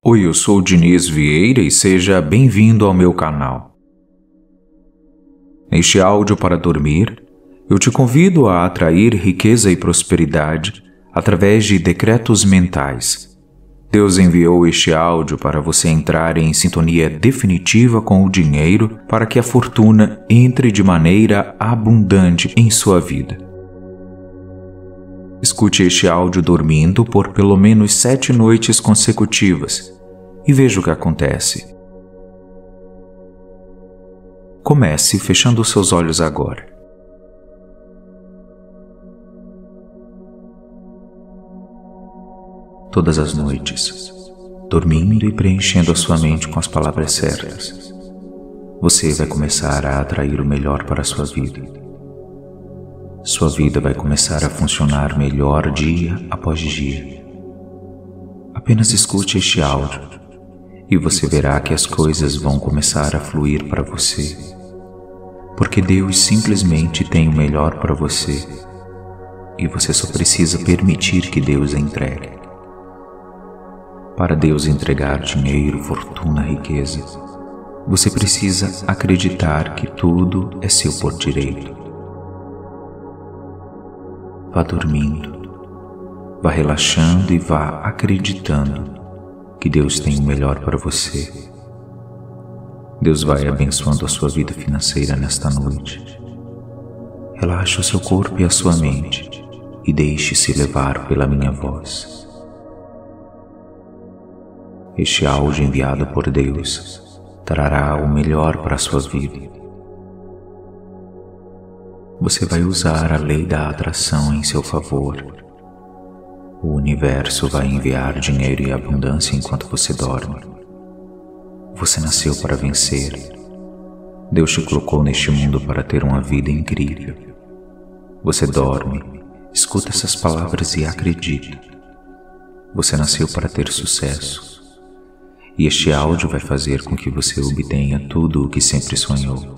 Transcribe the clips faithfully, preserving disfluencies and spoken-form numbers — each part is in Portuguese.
Oi, eu sou o Diniz Vieira e seja bem-vindo ao meu canal. Neste áudio para dormir, eu te convido a atrair riqueza e prosperidade através de decretos mentais. Deus enviou este áudio para você entrar em sintonia definitiva com o dinheiro para que a fortuna entre de maneira abundante em sua vida. Escute este áudio dormindo por pelo menos sete noites consecutivas e veja o que acontece. Comece fechando seus olhos agora. Todas as noites, dormindo e preenchendo a sua mente com as palavras certas, você vai começar a atrair o melhor para a sua vida. Sua vida vai começar a funcionar melhor dia após dia. Apenas escute este áudio e você verá que as coisas vão começar a fluir para você, porque Deus simplesmente tem o melhor para você e você só precisa permitir que Deus entregue. Para Deus entregar dinheiro, fortuna, riqueza, você precisa acreditar que tudo é seu por direito. Vá dormindo, vá relaxando e vá acreditando que Deus tem o melhor para você. Deus vai abençoando a sua vida financeira nesta noite. Relaxe o seu corpo e a sua mente e deixe-se levar pela minha voz. Este áudio enviado por Deus trará o melhor para a sua vida. Você vai usar a lei da atração em seu favor. O universo vai enviar dinheiro e abundância enquanto você dorme. Você nasceu para vencer. Deus te colocou neste mundo para ter uma vida incrível. Você dorme, escuta essas palavras e acredita. Você nasceu para ter sucesso. E este áudio vai fazer com que você obtenha tudo o que sempre sonhou.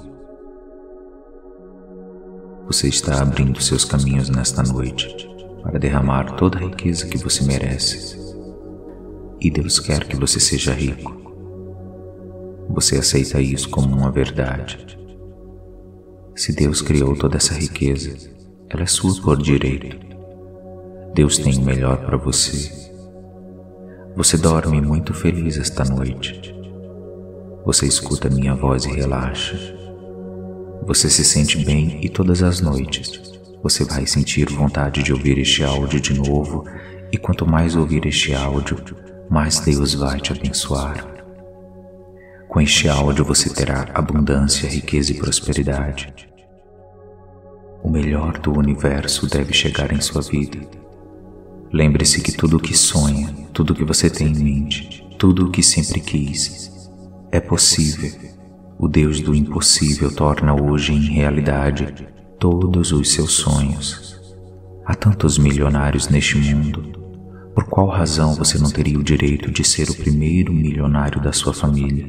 Você está abrindo seus caminhos nesta noite para derramar toda a riqueza que você merece. E Deus quer que você seja rico. Você aceita isso como uma verdade. Se Deus criou toda essa riqueza, ela é sua por direito. Deus tem o melhor para você. Você dorme muito feliz esta noite. Você escuta minha voz e relaxa. Você se sente bem e todas as noites você vai sentir vontade de ouvir este áudio de novo, e quanto mais ouvir este áudio, mais Deus vai te abençoar. Com este áudio você terá abundância, riqueza e prosperidade. O melhor do universo deve chegar em sua vida. Lembre-se que tudo o que sonha, tudo o que você tem em mente, tudo o que sempre quis, é possível. O Deus do impossível torna hoje em realidade todos os seus sonhos. Há tantos milionários neste mundo. Por qual razão você não teria o direito de ser o primeiro milionário da sua família?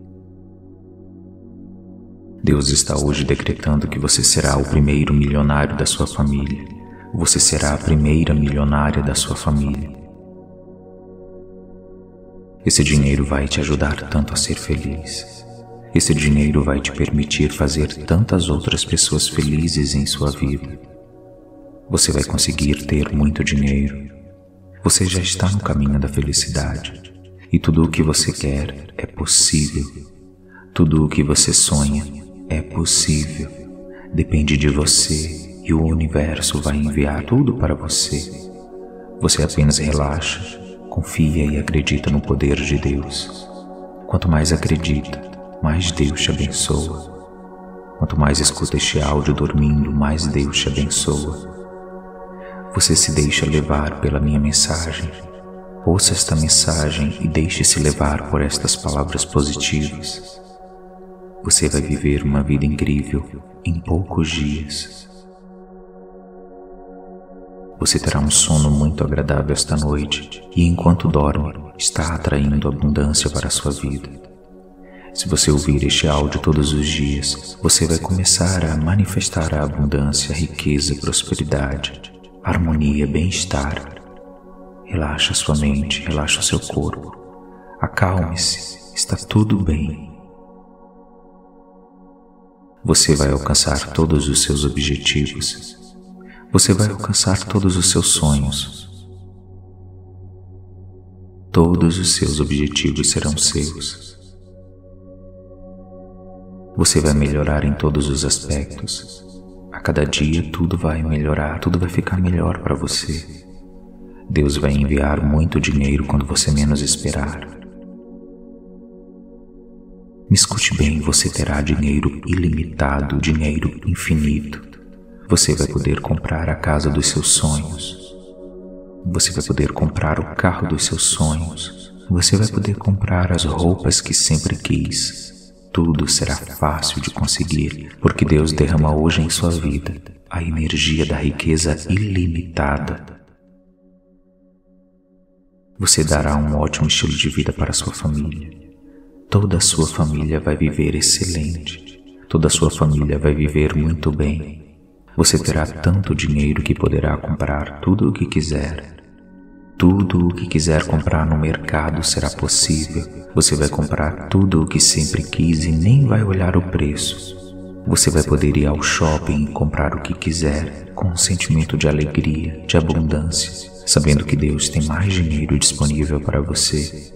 Deus está hoje decretando que você será o primeiro milionário da sua família. Você será a primeira milionária da sua família. Esse dinheiro vai te ajudar tanto a ser feliz. Esse dinheiro vai te permitir fazer tantas outras pessoas felizes em sua vida. Você vai conseguir ter muito dinheiro. Você já está no caminho da felicidade. E tudo o que você quer é possível. Tudo o que você sonha é possível. Depende de você e o universo vai enviar tudo para você. Você apenas relaxa, confia e acredita no poder de Deus. Quanto mais acredita, mais Deus te abençoa. Quanto mais escuta este áudio dormindo, mais Deus te abençoa. Você se deixa levar pela minha mensagem. Ouça esta mensagem e deixe-se levar por estas palavras positivas. Você vai viver uma vida incrível em poucos dias. Você terá um sono muito agradável esta noite e, enquanto dorme, está atraindo abundância para a sua vida. Se você ouvir este áudio todos os dias, você vai começar a manifestar a abundância, riqueza, prosperidade, harmonia, bem-estar. Relaxa sua mente, relaxa o seu corpo. Acalme-se, está tudo bem. Você vai alcançar todos os seus objetivos. Você vai alcançar todos os seus sonhos. Todos os seus objetivos serão seus. Você vai melhorar em todos os aspectos. A cada dia tudo vai melhorar, tudo vai ficar melhor para você. Deus vai enviar muito dinheiro quando você menos esperar. Me escute bem, você terá dinheiro ilimitado, dinheiro infinito. Você vai poder comprar a casa dos seus sonhos. Você vai poder comprar o carro dos seus sonhos. Você vai poder comprar as roupas que sempre quis. Tudo será fácil de conseguir, porque Deus derrama hoje em sua vida a energia da riqueza ilimitada. Você dará um ótimo estilo de vida para sua família. Toda a sua família vai viver excelente. Toda a sua família vai viver muito bem. Você terá tanto dinheiro que poderá comprar tudo o que quiser. Tudo o que quiser comprar no mercado será possível. Você vai comprar tudo o que sempre quis e nem vai olhar o preço. Você vai poder ir ao shopping e comprar o que quiser, com um sentimento de alegria, de abundância, sabendo que Deus tem mais dinheiro disponível para você.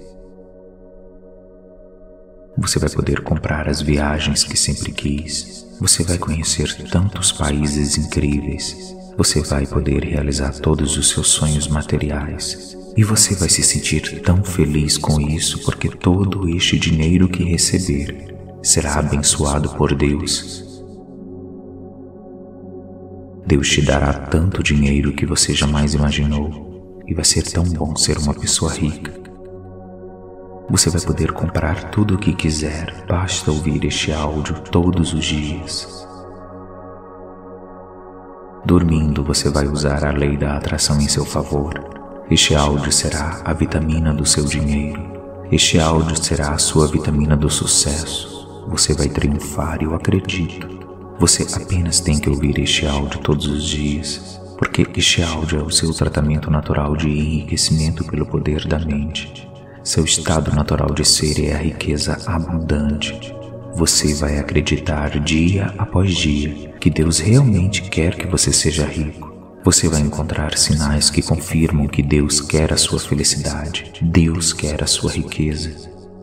Você vai poder comprar as viagens que sempre quis. Você vai conhecer tantos países incríveis. Você vai poder realizar todos os seus sonhos materiais. E você vai se sentir tão feliz com isso, porque todo este dinheiro que receber será abençoado por Deus. Deus te dará tanto dinheiro que você jamais imaginou. E vai ser tão bom ser uma pessoa rica. Você vai poder comprar tudo o que quiser, basta ouvir este áudio todos os dias. Dormindo, você vai usar a lei da atração em seu favor. Este áudio será a vitamina do seu dinheiro. Este áudio será a sua vitamina do sucesso. Você vai triunfar, eu acredito. Você apenas tem que ouvir este áudio todos os dias, porque este áudio é o seu tratamento natural de enriquecimento pelo poder da mente. Seu estado natural de ser é a riqueza abundante. Você vai acreditar dia após dia que Deus realmente quer que você seja rico. Você vai encontrar sinais que confirmam que Deus quer a sua felicidade. Deus quer a sua riqueza.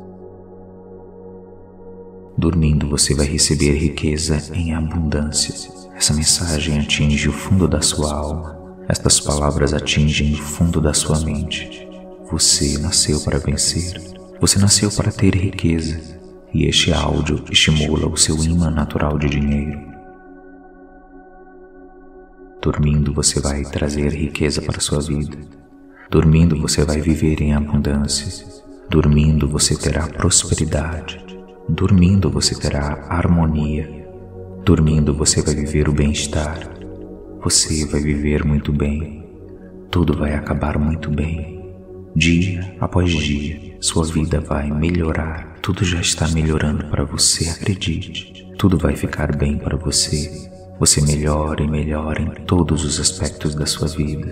Dormindo, você vai receber riqueza em abundância. Essa mensagem atinge o fundo da sua alma. Estas palavras atingem o fundo da sua mente. Você nasceu para vencer. Você nasceu para ter riqueza. E este áudio estimula o seu imã natural de dinheiro. Dormindo, você vai trazer riqueza para a sua vida. Dormindo, você vai viver em abundância. Dormindo, você terá prosperidade. Dormindo, você terá harmonia. Dormindo, você vai viver o bem-estar. Você vai viver muito bem. Tudo vai acabar muito bem. Dia após dia, sua vida vai melhorar. Tudo já está melhorando para você, acredite. Tudo vai ficar bem para você. Você melhora e melhora em todos os aspectos da sua vida.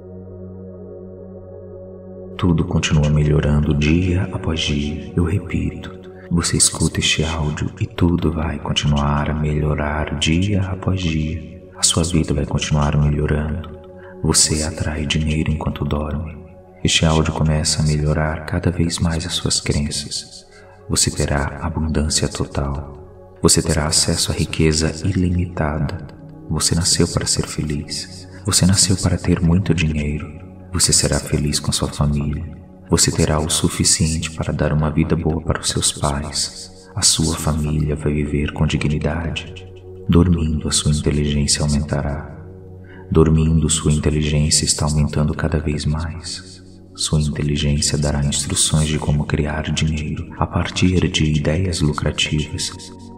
Tudo continua melhorando dia após dia. Eu repito, você escuta este áudio e tudo vai continuar a melhorar dia após dia. A sua vida vai continuar melhorando. Você atrai dinheiro enquanto dorme. Este áudio começa a melhorar cada vez mais as suas crenças. Você terá abundância total. Você terá acesso à riqueza ilimitada. Você nasceu para ser feliz. Você nasceu para ter muito dinheiro. Você será feliz com sua família. Você terá o suficiente para dar uma vida boa para os seus pais. A sua família vai viver com dignidade. Dormindo, a sua inteligência aumentará. Dormindo, sua inteligência está aumentando cada vez mais. Sua inteligência dará instruções de como criar dinheiro a partir de ideias lucrativas.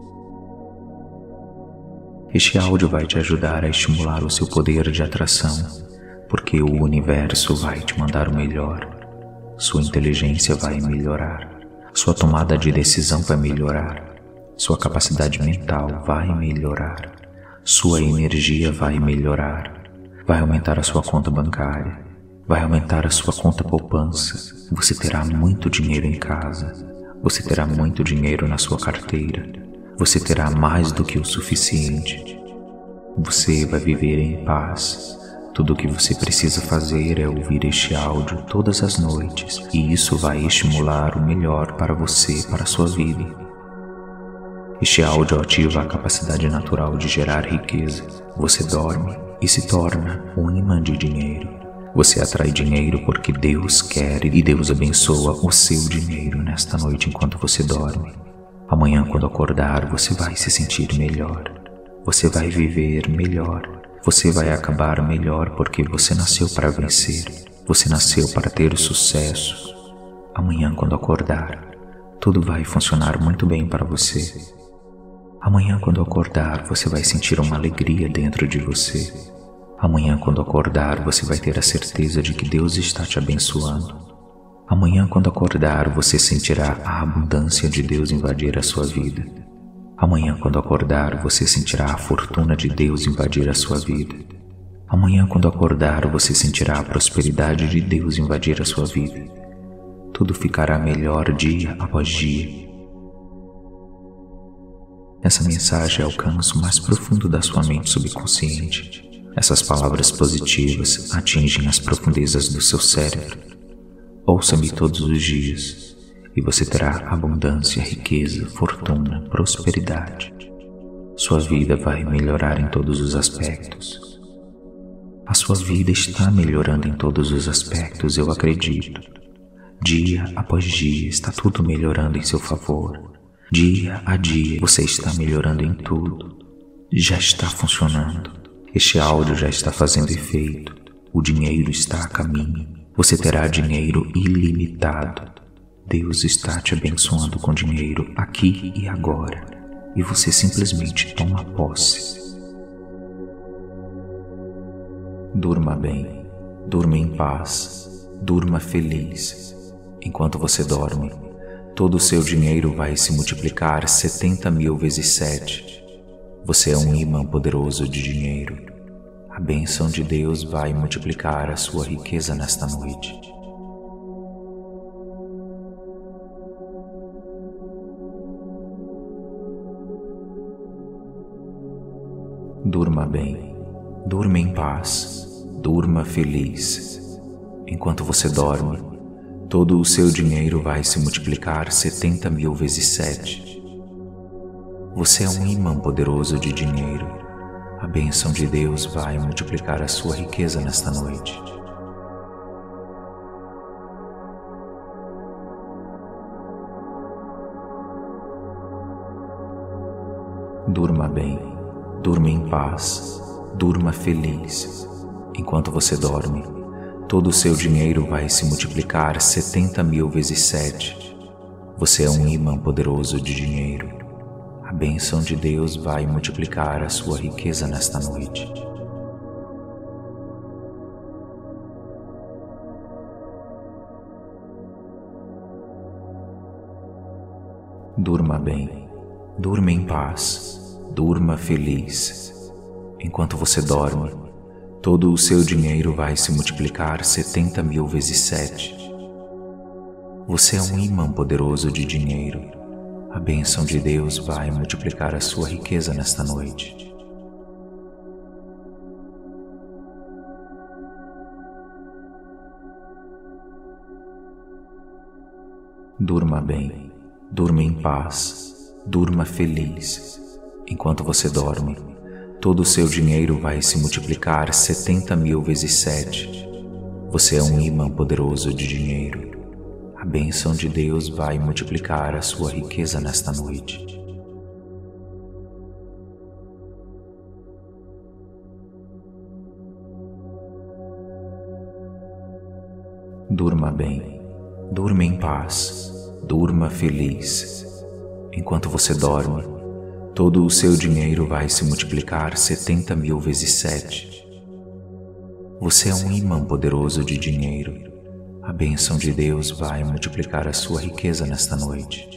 Este áudio vai te ajudar a estimular o seu poder de atração, porque o universo vai te mandar o melhor. Sua inteligência vai melhorar. Sua tomada de decisão vai melhorar. Sua capacidade mental vai melhorar. Sua energia vai melhorar. Vai aumentar a sua conta bancária. Vai aumentar a sua conta poupança. você terá muito dinheiro em casa, você terá muito dinheiro na sua carteira, você terá mais do que o suficiente. Você vai viver em paz. Tudo o que você precisa fazer é ouvir este áudio todas as noites, e isso vai estimular o melhor para você, para a sua vida. Este áudio ativa a capacidade natural de gerar riqueza. Você dorme e se torna um imã de dinheiro. Você atrai dinheiro porque Deus quer e Deus abençoa o seu dinheiro nesta noite enquanto você dorme. Amanhã, quando acordar, você vai se sentir melhor. Você vai viver melhor. Você vai acabar melhor porque você nasceu para vencer. Você nasceu para ter sucesso. Amanhã, quando acordar, tudo vai funcionar muito bem para você. Amanhã, quando acordar, você vai sentir uma alegria dentro de você. Amanhã, quando acordar, você vai ter a certeza de que Deus está te abençoando. Amanhã, quando acordar, você sentirá a abundância de Deus invadir a sua vida. Amanhã, quando acordar, você sentirá a fortuna de Deus invadir a sua vida. Amanhã, quando acordar, você sentirá a prosperidade de Deus invadir a sua vida. Tudo ficará melhor dia após dia. Essa mensagem alcança o mais profundo da sua mente subconsciente. Essas palavras positivas atingem as profundezas do seu cérebro. Ouça-me todos os dias e você terá abundância, riqueza, fortuna, prosperidade. Sua vida vai melhorar em todos os aspectos. A sua vida está melhorando em todos os aspectos, eu acredito. Dia após dia está tudo melhorando em seu favor. Dia a dia você está melhorando em tudo. Já está funcionando. Este áudio já está fazendo efeito. O dinheiro está a caminho. Você terá dinheiro ilimitado. Deus está te abençoando com dinheiro aqui e agora. E você simplesmente toma posse. Durma bem. Durma em paz. Durma feliz. Enquanto você dorme, todo o seu dinheiro vai se multiplicar setenta mil vezes sete. Você é um imã poderoso de dinheiro. A bênção de Deus vai multiplicar a sua riqueza nesta noite. Durma bem. Durma em paz. Durma feliz. Enquanto você dorme, todo o seu dinheiro vai se multiplicar setenta mil vezes sete. Você é um imã poderoso de dinheiro. A bênção de Deus vai multiplicar a sua riqueza nesta noite. Durma bem. Durma em paz. Durma feliz. Enquanto você dorme, todo o seu dinheiro vai se multiplicar setenta mil vezes sete. Você é um imã poderoso de dinheiro. A bênção de Deus vai multiplicar a sua riqueza nesta noite. Durma bem. Durma em paz. Durma feliz. Enquanto você dorme, todo o seu dinheiro vai se multiplicar setenta mil vezes sete. Você é um imã poderoso de dinheiro. A bênção de Deus vai multiplicar a sua riqueza nesta noite. Durma bem. Durma em paz. Durma feliz. Enquanto você dorme, todo o seu dinheiro vai se multiplicar setenta mil vezes sete. Você é um imã poderoso de dinheiro. A bênção de Deus vai multiplicar a sua riqueza nesta noite. Durma bem. Durma em paz. Durma feliz. Enquanto você dorme, todo o seu dinheiro vai se multiplicar setenta mil vezes sete. Você é um imã poderoso de dinheiro. A bênção de Deus vai multiplicar a sua riqueza nesta noite.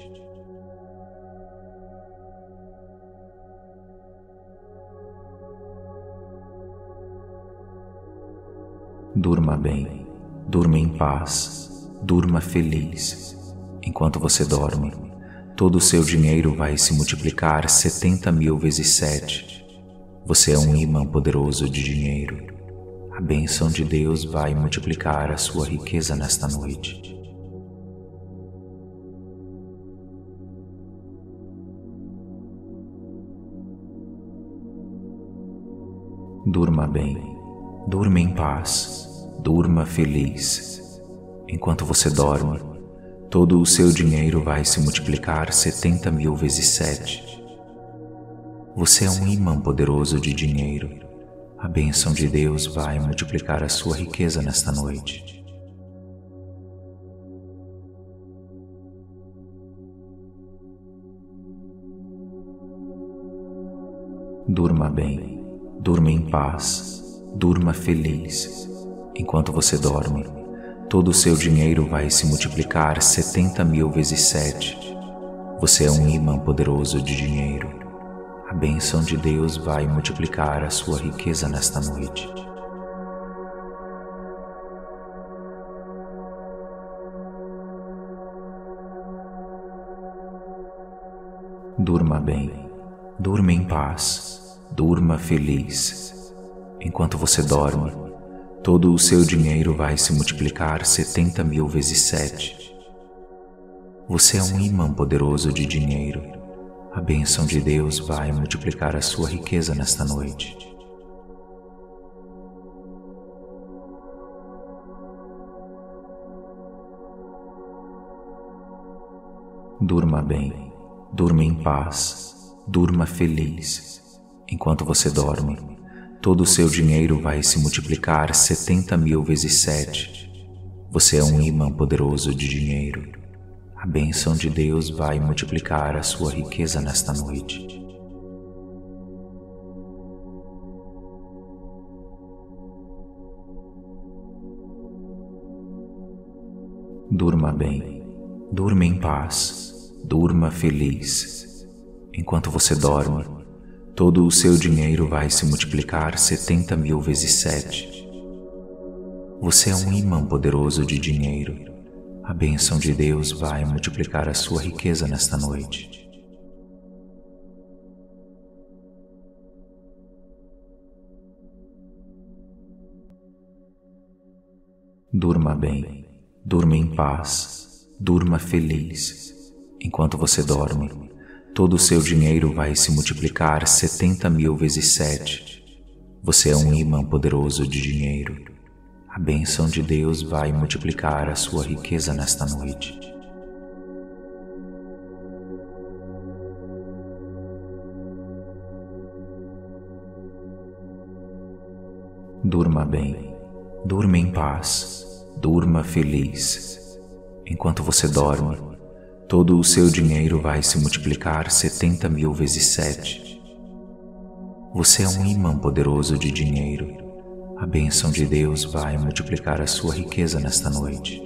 Durma bem. Durma em paz. durma feliz. Enquanto você dorme, todo o seu dinheiro vai se multiplicar setenta mil vezes sete. Você é um imã poderoso de dinheiro. A bênção de Deus vai multiplicar a sua riqueza nesta noite. Durma bem, durma em paz, durma feliz. Enquanto você dorme, todo o seu dinheiro vai se multiplicar setenta mil vezes sete. Você é um imã poderoso de dinheiro. A bênção de Deus vai multiplicar a sua riqueza nesta noite. Durma bem, durma em paz, durma feliz. Enquanto você dorme, todo o seu dinheiro vai se multiplicar setenta mil vezes sete. Você é um imã poderoso de dinheiro. A bênção de Deus vai multiplicar a sua riqueza nesta noite. Durma bem, durma em paz, durma feliz. Enquanto você dorme, todo o seu dinheiro vai se multiplicar setenta mil vezes sete. Você é um imã poderoso de dinheiro. A bênção de Deus vai multiplicar a sua riqueza nesta noite. Durma bem, durma em paz, durma feliz. Enquanto você dorme, todo o seu dinheiro vai se multiplicar setenta mil vezes sete. Você é um imã poderoso de dinheiro. A bênção de Deus vai multiplicar a sua riqueza nesta noite. Durma bem, durma em paz, durma feliz. Enquanto você dorme, todo o seu dinheiro vai se multiplicar setenta mil vezes sete. Você é um imã poderoso de dinheiro. A bênção de Deus vai multiplicar a sua riqueza nesta noite. Durma bem, durma em paz, durma feliz. Enquanto você dorme, todo o seu dinheiro vai se multiplicar setenta mil vezes sete. Você é um imã poderoso de dinheiro. A bênção de Deus vai multiplicar a sua riqueza nesta noite. Durma bem, durma em paz, durma feliz. Enquanto você dorme, todo o seu dinheiro vai se multiplicar setenta mil vezes sete. Você é um imã poderoso de dinheiro. A bênção de Deus vai multiplicar a sua riqueza nesta noite.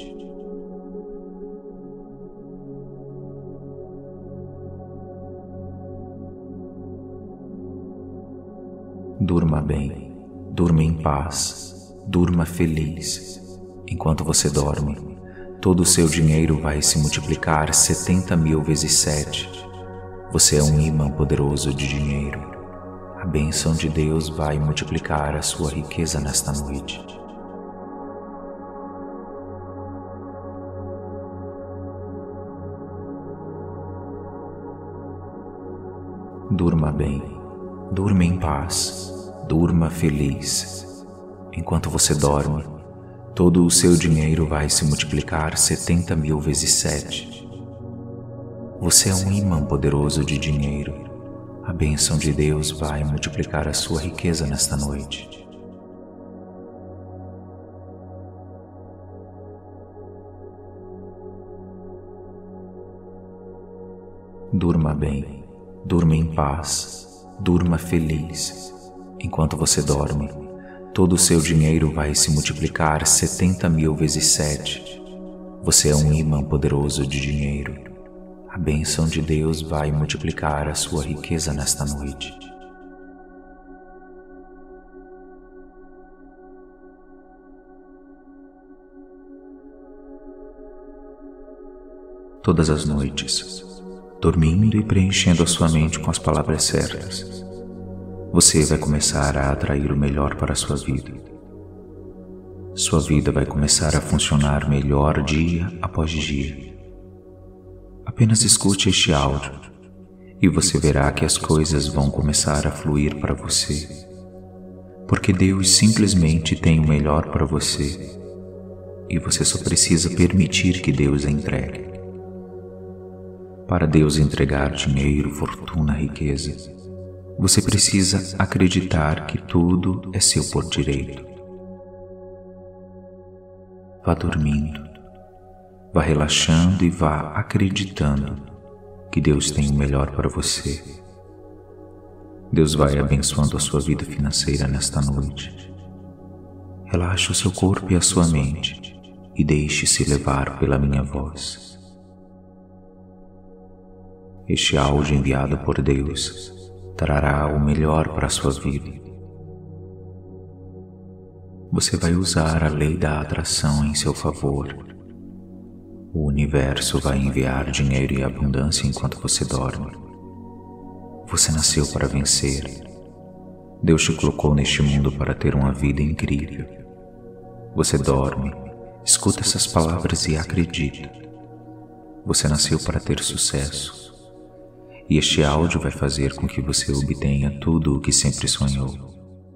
Durma bem, durma em paz, durma feliz. Enquanto você dorme, todo o seu dinheiro vai se multiplicar setenta mil vezes sete. Você é um imã poderoso de dinheiro. A bênção de Deus vai multiplicar a sua riqueza nesta noite. Durma bem, durma em paz, durma feliz. Enquanto você dorme, todo o seu dinheiro vai se multiplicar setenta mil vezes sete. Você é um imã poderoso de dinheiro. A bênção de Deus vai multiplicar a sua riqueza nesta noite. Durma bem, durma em paz, durma feliz. Enquanto você dorme, todo o seu dinheiro vai se multiplicar setenta mil vezes sete. Você é um imã poderoso de dinheiro. A bênção de Deus vai multiplicar a sua riqueza nesta noite. todas as noites, dormindo e preenchendo a sua mente com as palavras certas, você vai começar a atrair o melhor para a sua vida. Sua vida vai começar a funcionar melhor dia após dia. Apenas escute este áudio e você verá que as coisas vão começar a fluir para você, porque Deus simplesmente tem o melhor para você e você só precisa permitir que Deus a entregue. Para Deus entregar dinheiro, fortuna, riqueza, você precisa acreditar que tudo é seu por direito. Vá dormindo, vá relaxando e vá acreditando que Deus tem o melhor para você. Deus vai abençoando a sua vida financeira nesta noite. Relaxe o seu corpo e a sua mente e deixe-se levar pela minha voz. Este áudio enviado por Deus trará o melhor para a sua vida. Você vai usar a lei da atração em seu favor. O universo vai enviar dinheiro e abundância enquanto você dorme. Você nasceu para vencer. Deus te colocou neste mundo para ter uma vida incrível. Você dorme, escuta essas palavras e acredita. Você nasceu para ter sucesso. E este áudio vai fazer com que você obtenha tudo o que sempre sonhou.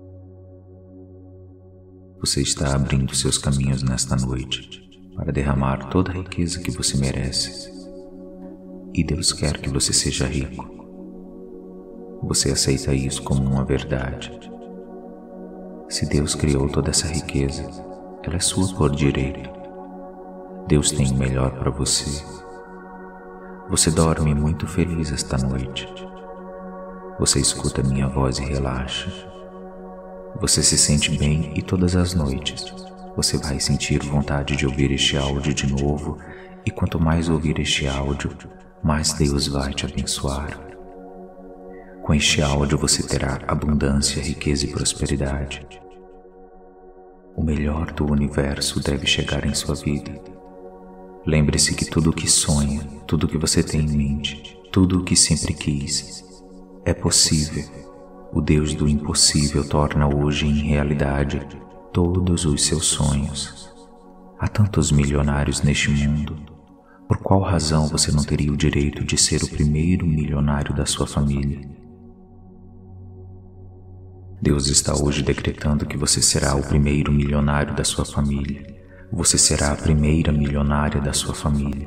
Você está abrindo seus caminhos nesta noite para derramar toda a riqueza que você merece. E Deus quer que você seja rico. Você aceita isso como uma verdade. Se Deus criou toda essa riqueza, ela é sua por direito. Deus tem o melhor para você. Você dorme muito feliz esta noite. Você escuta minha voz e relaxa. Você se sente bem e todas as noites você vai sentir vontade de ouvir este áudio de novo, e quanto mais ouvir este áudio, mais Deus vai te abençoar. Com este áudio você terá abundância, riqueza e prosperidade. O melhor do universo deve chegar em sua vida. Lembre-se que tudo o que sonha, tudo o que você tem em mente, tudo o que sempre quis, é possível. O Deus do impossível torna hoje em realidade todos os seus sonhos. Há tantos milionários neste mundo. Por qual razão você não teria o direito de ser o primeiro milionário da sua família? Deus está hoje decretando que você será o primeiro milionário da sua família. Você será a primeira milionária da sua família.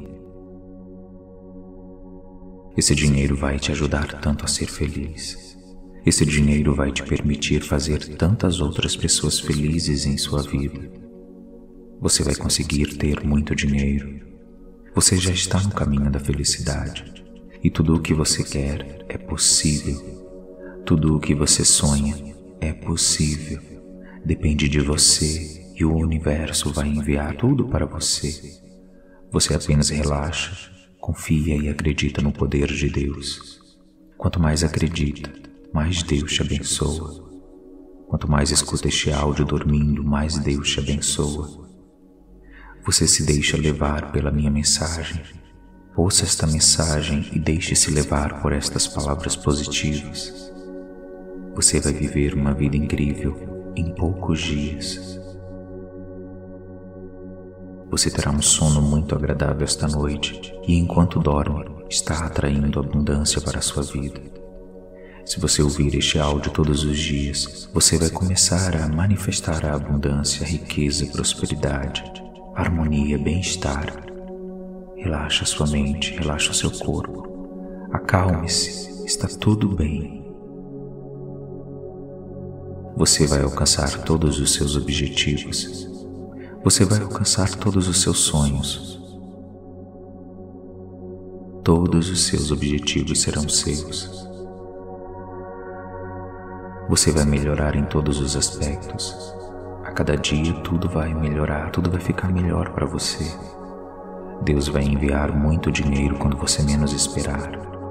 Esse dinheiro vai te ajudar tanto a ser feliz. Esse dinheiro vai te permitir fazer tantas outras pessoas felizes em sua vida. Você vai conseguir ter muito dinheiro. Você já está no caminho da felicidade. E tudo o que você quer é possível. Tudo o que você sonha é possível. Depende de você e o universo vai enviar tudo para você. Você apenas relaxa, confia e acredita no poder de Deus. Quanto mais acredita, mais Deus te abençoa. Quanto mais escuta este áudio dormindo, mais Deus te abençoa. Você se deixa levar pela minha mensagem. Ouça esta mensagem e deixe-se levar por estas palavras positivas. Você vai viver uma vida incrível em poucos dias. Você terá um sono muito agradável esta noite e enquanto dorme, está atraindo abundância para a sua vida. Se você ouvir este áudio todos os dias, você vai começar a manifestar a abundância, riqueza, prosperidade, harmonia, bem-estar. Relaxa sua mente, relaxa o seu corpo. Acalme-se, está tudo bem. Você vai alcançar todos os seus objetivos. Você vai alcançar todos os seus sonhos. Todos os seus objetivos serão seus. Você vai melhorar em todos os aspectos. A cada dia tudo vai melhorar, tudo vai ficar melhor para você. Deus vai enviar muito dinheiro quando você menos esperar.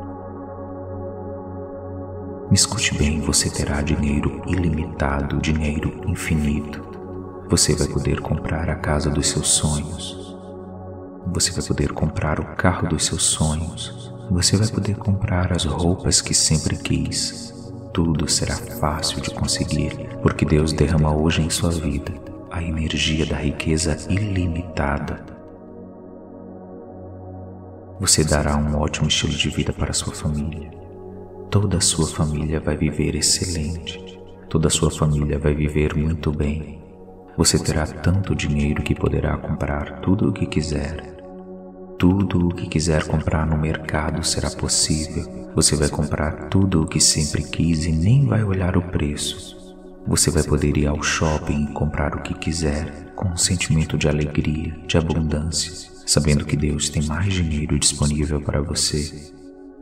Me escute bem, você terá dinheiro ilimitado, dinheiro infinito. Você vai poder comprar a casa dos seus sonhos. Você vai poder comprar o carro dos seus sonhos. Você vai poder comprar as roupas que sempre quis. Tudo será fácil de conseguir, porque Deus derrama hoje em sua vida a energia da riqueza ilimitada. Você dará um ótimo estilo de vida para sua família. Toda a sua família vai viver excelente. Toda a sua família vai viver muito bem. Você terá tanto dinheiro que poderá comprar tudo o que quiser. Tudo o que quiser comprar no mercado será possível. Você vai comprar tudo o que sempre quis e nem vai olhar o preço. Você vai poder ir ao shopping e comprar o que quiser, com um sentimento de alegria, de abundância, sabendo que Deus tem mais dinheiro disponível para você.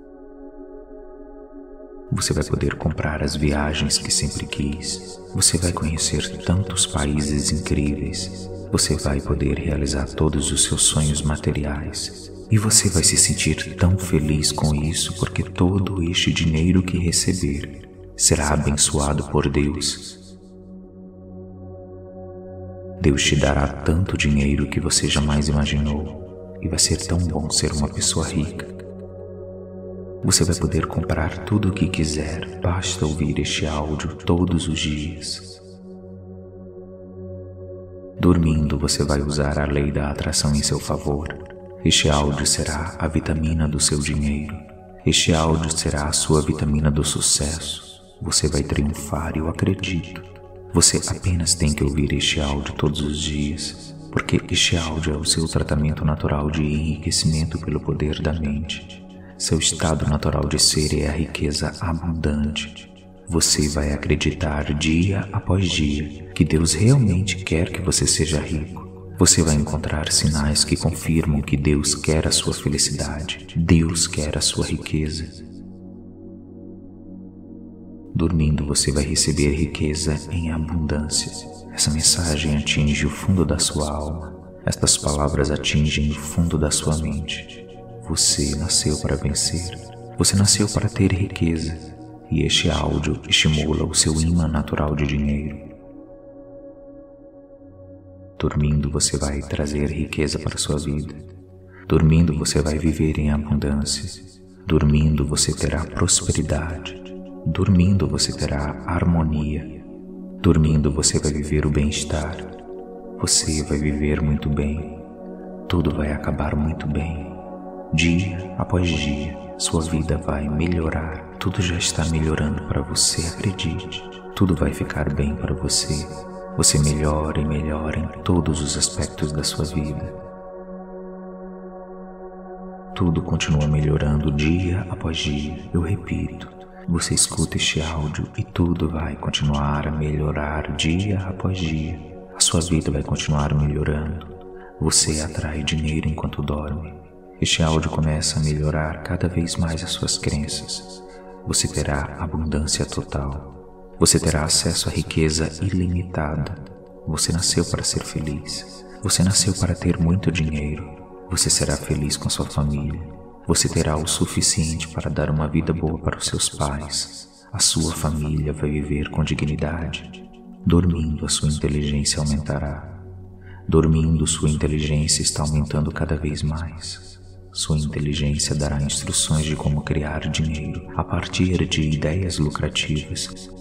Você vai poder comprar as viagens que sempre quis. Você vai conhecer tantos países incríveis. Você vai poder realizar todos os seus sonhos materiais. E você vai se sentir tão feliz com isso, porque todo este dinheiro que receber será abençoado por Deus. Deus te dará tanto dinheiro que você jamais imaginou. E vai ser tão bom ser uma pessoa rica. Você vai poder comprar tudo o que quiser, basta ouvir este áudio todos os dias. Dormindo, você vai usar a lei da atração em seu favor. Este áudio será a vitamina do seu dinheiro. Este áudio será a sua vitamina do sucesso. Você vai triunfar, eu acredito. Você apenas tem que ouvir este áudio todos os dias, porque este áudio é o seu tratamento natural de enriquecimento pelo poder da mente. Seu estado natural de ser é a riqueza abundante. Você vai acreditar dia após dia que Deus realmente quer que você seja rico. Você vai encontrar sinais que confirmam que Deus quer a sua felicidade. Deus quer a sua riqueza. Dormindo, você vai receber riqueza em abundância. Essa mensagem atinge o fundo da sua alma. Estas palavras atingem o fundo da sua mente. Você nasceu para vencer. Você nasceu para ter riqueza. E este áudio estimula o seu imã natural de dinheiro. Dormindo, você vai trazer riqueza para sua vida. Dormindo, você vai viver em abundância. Dormindo, você terá prosperidade. Dormindo, você terá harmonia. Dormindo, você vai viver o bem-estar. Você vai viver muito bem. Tudo vai acabar muito bem. Dia após dia, sua vida vai melhorar. Tudo já está melhorando para você, acredite. Tudo vai ficar bem para você. Você melhora e melhora em todos os aspectos da sua vida. Tudo continua melhorando dia após dia. Eu repito, você escuta este áudio e tudo vai continuar a melhorar dia após dia. A sua vida vai continuar melhorando. Você atrai dinheiro enquanto dorme. Este áudio começa a melhorar cada vez mais as suas crenças. Você terá abundância total. Você terá acesso à riqueza ilimitada. Você nasceu para ser feliz. Você nasceu para ter muito dinheiro. Você será feliz com sua família. Você terá o suficiente para dar uma vida boa para os seus pais. A sua família vai viver com dignidade. Dormindo, a sua inteligência aumentará. Dormindo, sua inteligência está aumentando cada vez mais. Sua inteligência dará instruções de como criar dinheiro a partir de ideias lucrativas.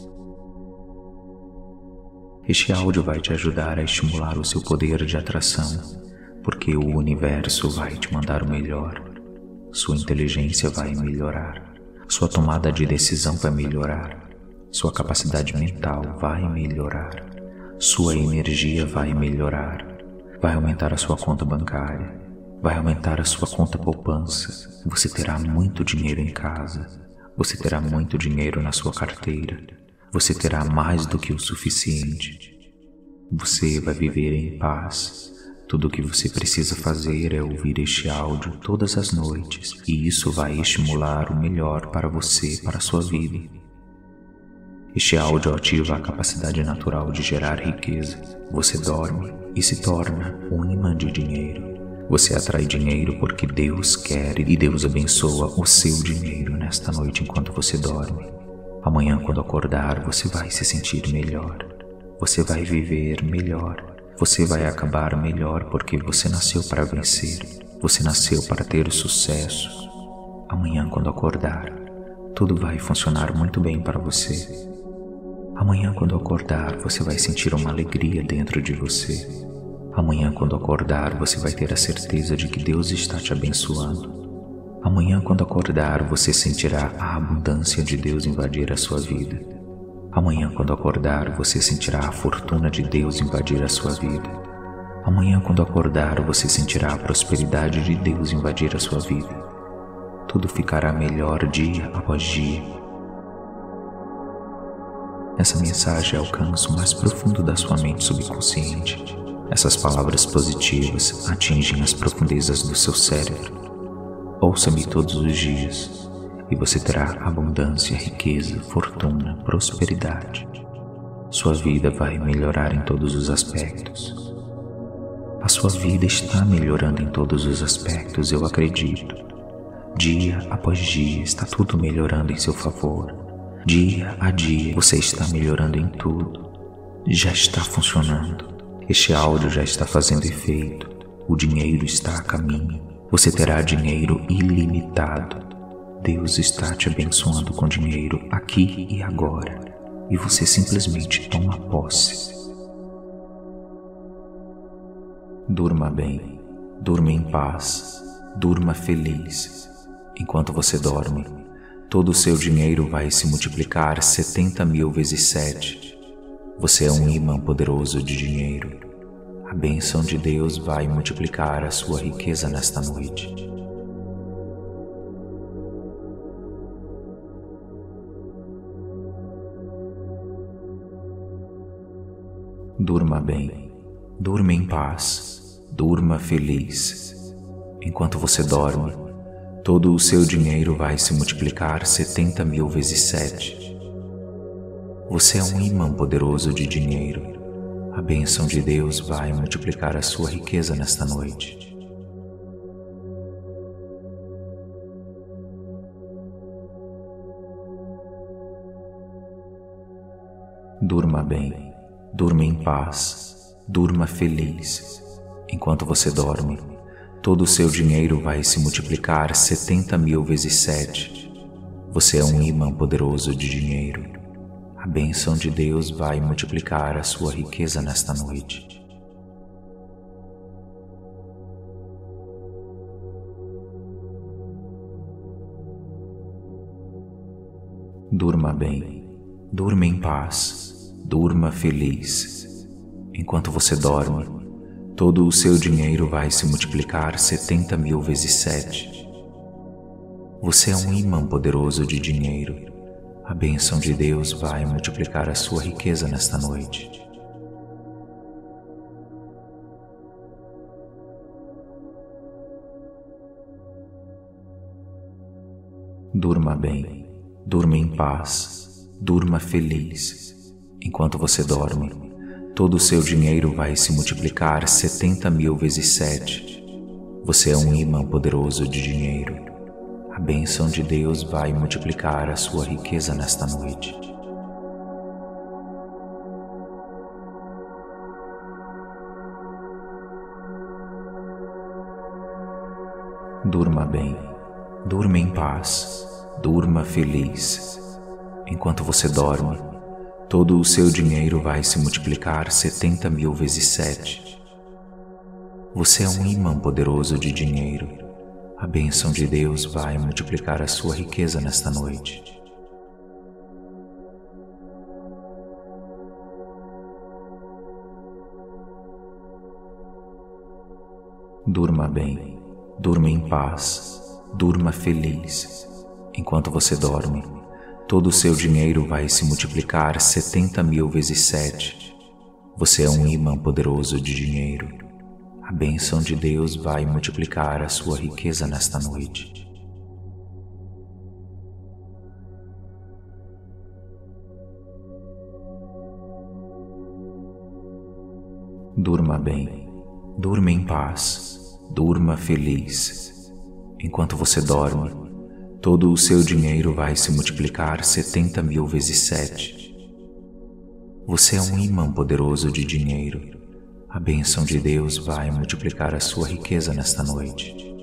Este áudio vai te ajudar a estimular o seu poder de atração, porque o universo vai te mandar o melhor. Sua inteligência vai melhorar. Sua tomada de decisão vai melhorar. Sua capacidade mental vai melhorar. Sua energia vai melhorar. Vai aumentar a sua conta bancária. Vai aumentar a sua conta poupança. Você terá muito dinheiro em casa. Você terá muito dinheiro na sua carteira. Você terá mais do que o suficiente. Você vai viver em paz. Tudo o que você precisa fazer é ouvir este áudio todas as noites, e isso vai estimular o melhor para você, para a sua vida. Este áudio ativa a capacidade natural de gerar riqueza. Você dorme e se torna um imã de dinheiro. Você atrai dinheiro porque Deus quer e Deus abençoa o seu dinheiro nesta noite enquanto você dorme. Amanhã, quando acordar, você vai se sentir melhor. Você vai viver melhor. Você vai acabar melhor porque você nasceu para vencer. Você nasceu para ter o sucesso. Amanhã, quando acordar, tudo vai funcionar muito bem para você. Amanhã, quando acordar, você vai sentir uma alegria dentro de você. Amanhã, quando acordar, você vai ter a certeza de que Deus está te abençoando. Amanhã, quando acordar, você sentirá a abundância de Deus invadir a sua vida. Amanhã, quando acordar, você sentirá a fortuna de Deus invadir a sua vida. Amanhã, quando acordar, você sentirá a prosperidade de Deus invadir a sua vida. Tudo ficará melhor dia após dia. Essa mensagem alcança o mais profundo da sua mente subconsciente. Essas palavras positivas atingem as profundezas do seu cérebro. Ouça-me todos os dias e você terá abundância, riqueza, fortuna, prosperidade. Sua vida vai melhorar em todos os aspectos. A sua vida está melhorando em todos os aspectos, eu acredito. Dia após dia está tudo melhorando em seu favor. Dia a dia você está melhorando em tudo. Já está funcionando. Este áudio já está fazendo efeito. O dinheiro está a caminho. Você terá dinheiro ilimitado. Deus está te abençoando com dinheiro aqui e agora. E você simplesmente toma posse. Durma bem. Durma em paz. Durma feliz. Enquanto você dorme, todo o seu dinheiro vai se multiplicar setenta mil vezes sete. Você é um imã poderoso de dinheiro. A bênção de Deus vai multiplicar a sua riqueza nesta noite. Durma bem. Durma em paz. Durma feliz. Enquanto você dorme, todo o seu dinheiro vai se multiplicar setenta mil vezes sete. Você é um imã poderoso de dinheiro. A bênção de Deus vai multiplicar a sua riqueza nesta noite. Durma bem. Durma em paz. Durma feliz. Enquanto você dorme, todo o seu dinheiro vai se multiplicar setenta mil vezes sete. Você é um imã poderoso de dinheiro. A bênção de Deus vai multiplicar a sua riqueza nesta noite. Durma bem. Durma em paz. Durma feliz. Enquanto você dorme, todo o seu dinheiro vai se multiplicar setenta mil vezes sete. Você é um imã poderoso de dinheiro. A bênção de Deus vai multiplicar a sua riqueza nesta noite. Durma bem. Durma em paz. Durma feliz. Enquanto você dorme, todo o seu dinheiro vai se multiplicar setenta mil vezes sete. Você é um imã poderoso de dinheiro. A bênção de Deus vai multiplicar a sua riqueza nesta noite. Durma bem. Durma em paz. Durma feliz. Enquanto você dorme, todo o seu dinheiro vai se multiplicar setenta mil vezes sete. Você é um imã poderoso de dinheiro. A bênção de Deus vai multiplicar a sua riqueza nesta noite. Durma bem. Durma em paz. Durma feliz. Enquanto você dorme, todo o seu dinheiro vai se multiplicar setenta mil vezes sete. Você é um imã poderoso de dinheiro. A bênção de Deus vai multiplicar a sua riqueza nesta noite. Durma bem. Durma em paz. Durma feliz. Enquanto você dorme, todo o seu dinheiro vai se multiplicar setenta mil vezes sete. Você é um imã poderoso de dinheiro. A bênção de Deus vai multiplicar a sua riqueza nesta noite.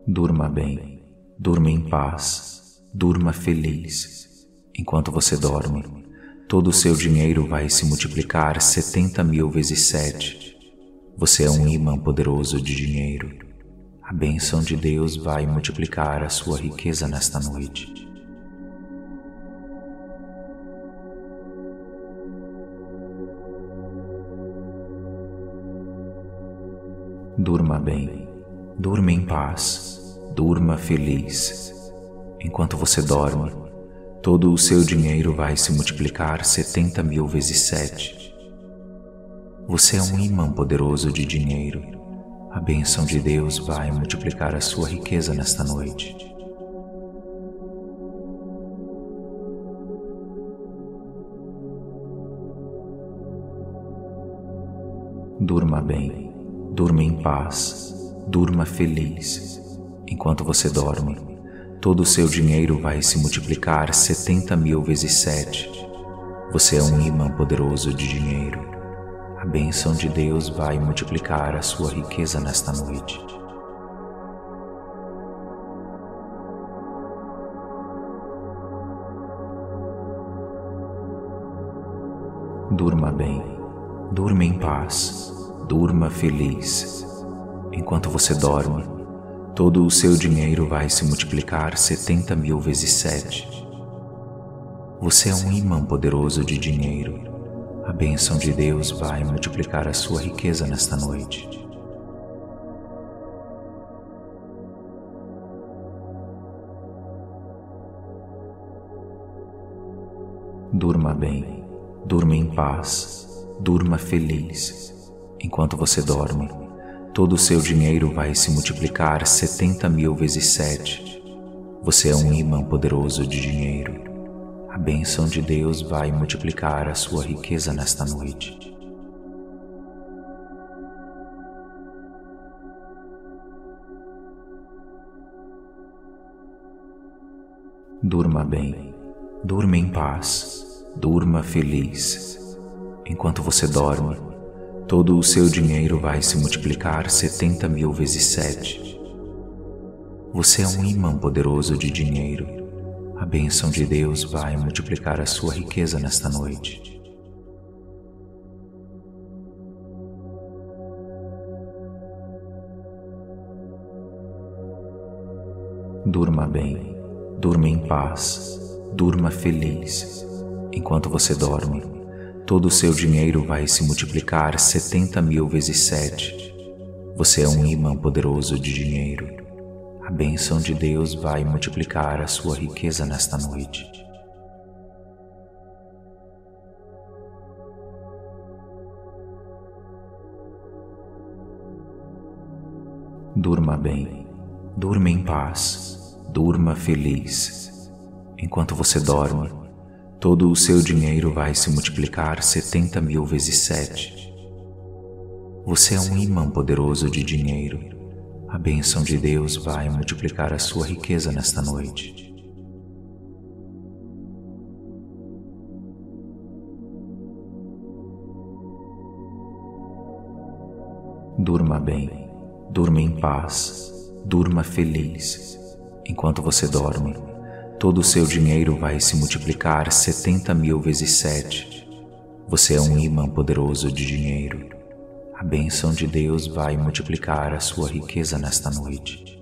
Durma bem, durma em paz, durma feliz. Enquanto você dorme, todo o seu dinheiro vai se multiplicar setenta mil vezes sete. Você é um imã poderoso de dinheiro. A bênção de Deus vai multiplicar a sua riqueza nesta noite. Durma bem, durma em paz, durma feliz. Enquanto você dorme, todo o seu dinheiro vai se multiplicar setenta mil vezes sete. Você é um imã poderoso de dinheiro. A bênção de Deus vai multiplicar a sua riqueza nesta noite. Durma bem, durma em paz, durma feliz. Enquanto você dorme, todo o seu dinheiro vai se multiplicar setenta mil vezes sete. Você é um imã poderoso de dinheiro. A bênção de Deus vai multiplicar a sua riqueza nesta noite. Durma bem, durma em paz, durma feliz. Enquanto você dorme, todo o seu dinheiro vai se multiplicar setenta mil vezes sete. Você é um imã poderoso de dinheiro. A bênção de Deus vai multiplicar a sua riqueza nesta noite. Durma bem, durma em paz, durma feliz. Enquanto você dorme, todo o seu dinheiro vai se multiplicar setenta mil vezes sete. Você é um imã poderoso de dinheiro. A bênção de Deus vai multiplicar a sua riqueza nesta noite. Durma bem, durma em paz, durma feliz. Enquanto você dorme, todo o seu dinheiro vai se multiplicar setenta mil vezes sete. Você é um imã poderoso de dinheiro. A bênção de Deus vai multiplicar a sua riqueza nesta noite. Durma bem, durma em paz, durma feliz. Enquanto você dorme, todo o seu dinheiro vai se multiplicar setenta mil vezes sete. Você é um imã poderoso de dinheiro. A bênção de Deus vai multiplicar a sua riqueza nesta noite. Durma bem, durma em paz, durma feliz. Enquanto você dorme, todo o seu dinheiro vai se multiplicar setenta mil vezes sete. Você é um imã poderoso de dinheiro. A bênção de Deus vai multiplicar a sua riqueza nesta noite. Durma bem, durma em paz, durma feliz. Enquanto você dorme, todo o seu dinheiro vai se multiplicar setenta mil vezes sete. Você é um imã poderoso de dinheiro. A bênção de Deus vai multiplicar a sua riqueza nesta noite.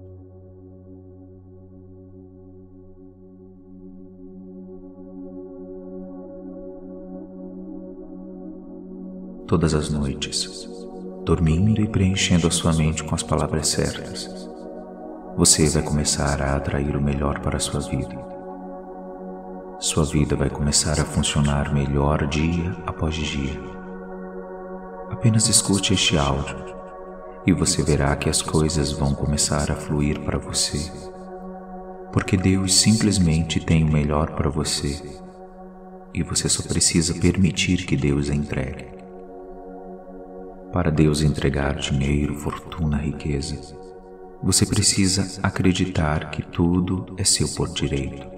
Todas as noites, dormindo e preenchendo a sua mente com as palavras certas, você vai começar a atrair o melhor para a sua vida. Sua vida vai começar a funcionar melhor dia após dia. Apenas escute este áudio e você verá que as coisas vão começar a fluir para você, porque Deus simplesmente tem o melhor para você e você só precisa permitir que Deus a entregue. Para Deus entregar dinheiro, fortuna, riqueza, você precisa acreditar que tudo é seu por direito.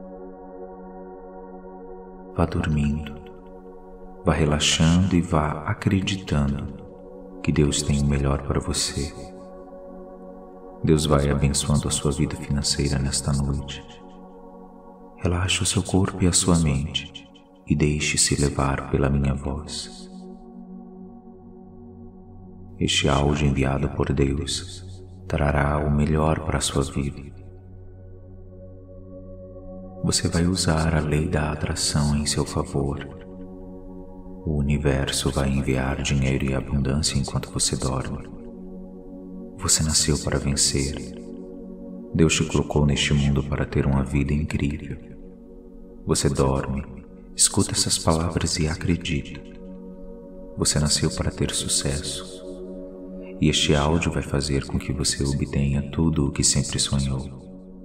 Vá dormindo. Vá relaxando e vá acreditando que Deus tem o melhor para você. Deus vai abençoando a sua vida financeira nesta noite. Relaxe o seu corpo e a sua mente e deixe-se levar pela minha voz. Este áudio enviado por Deus trará o melhor para a sua vida. Você vai usar a lei da atração em seu favor. O universo vai enviar dinheiro e abundância enquanto você dorme. Você nasceu para vencer. Deus te colocou neste mundo para ter uma vida incrível. Você dorme, escuta essas palavras e acredita. Você nasceu para ter sucesso. E este áudio vai fazer com que você obtenha tudo o que sempre sonhou.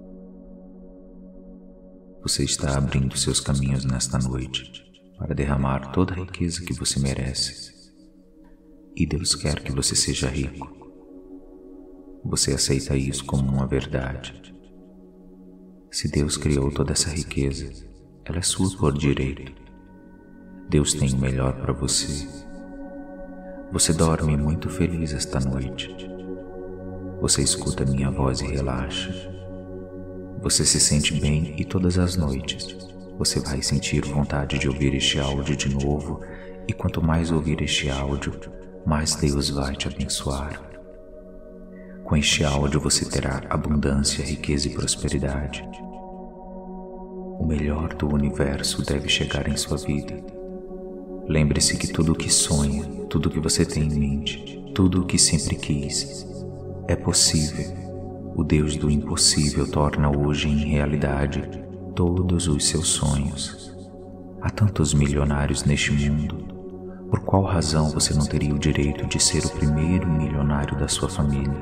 Você está abrindo seus caminhos nesta noite para derramar toda a riqueza que você merece. E Deus quer que você seja rico. Você aceita isso como uma verdade. Se Deus criou toda essa riqueza, ela é sua por direito. Deus tem o melhor para você. Você dorme muito feliz esta noite. Você escuta minha voz e relaxa. Você se sente bem e todas as noites você vai sentir vontade de ouvir este áudio de novo, e quanto mais ouvir este áudio, mais Deus vai te abençoar. Com este áudio você terá abundância, riqueza e prosperidade. O melhor do universo deve chegar em sua vida. Lembre-se que tudo o que sonha, tudo o que você tem em mente, tudo o que sempre quis, é possível. O Deus do impossível torna hoje em realidade todos os seus sonhos. Há tantos milionários neste mundo. Por qual razão você não teria o direito de ser o primeiro milionário da sua família?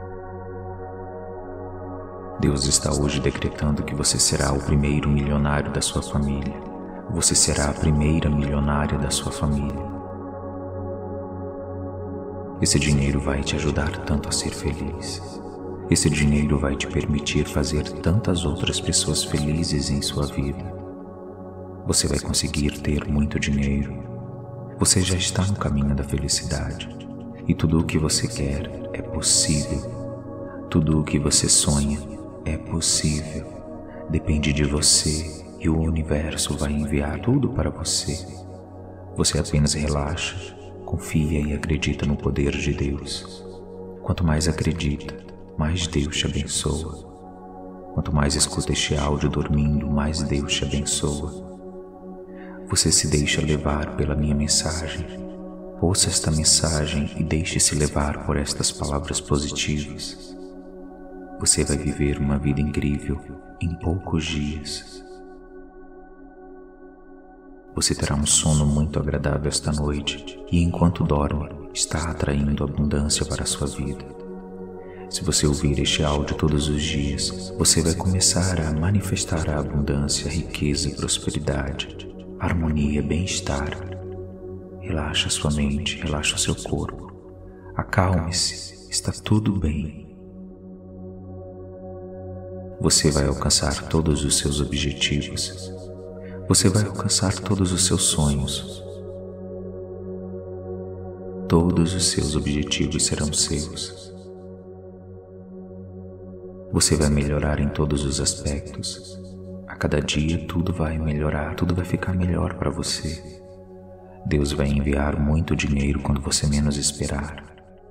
Deus está hoje decretando que você será o primeiro milionário da sua família. Você será a primeira milionária da sua família. Esse dinheiro vai te ajudar tanto a ser feliz. Esse dinheiro vai te permitir fazer tantas outras pessoas felizes em sua vida. Você vai conseguir ter muito dinheiro. Você já está no caminho da felicidade. E tudo o que você quer é possível. Tudo o que você sonha é possível. Depende de você e o universo vai enviar tudo para você. Você apenas relaxa, confia e acredita no poder de Deus. Quanto mais acredita, mais Deus te abençoa. Quanto mais escuta este áudio dormindo, mais Deus te abençoa. Você se deixa levar pela minha mensagem. Ouça esta mensagem e deixe-se levar por estas palavras positivas. Você vai viver uma vida incrível em poucos dias. Você terá um sono muito agradável esta noite e, enquanto dorme, está atraindo abundância para a sua vida. Se você ouvir este áudio todos os dias, você vai começar a manifestar a abundância, riqueza e prosperidade, harmonia, bem-estar. Relaxa sua mente, relaxa o seu corpo. Acalme-se, está tudo bem. Você vai alcançar todos os seus objetivos. Você vai alcançar todos os seus sonhos. Todos os seus objetivos serão seus. Você vai melhorar em todos os aspectos. A cada dia tudo vai melhorar, tudo vai ficar melhor para você. Deus vai enviar muito dinheiro quando você menos esperar.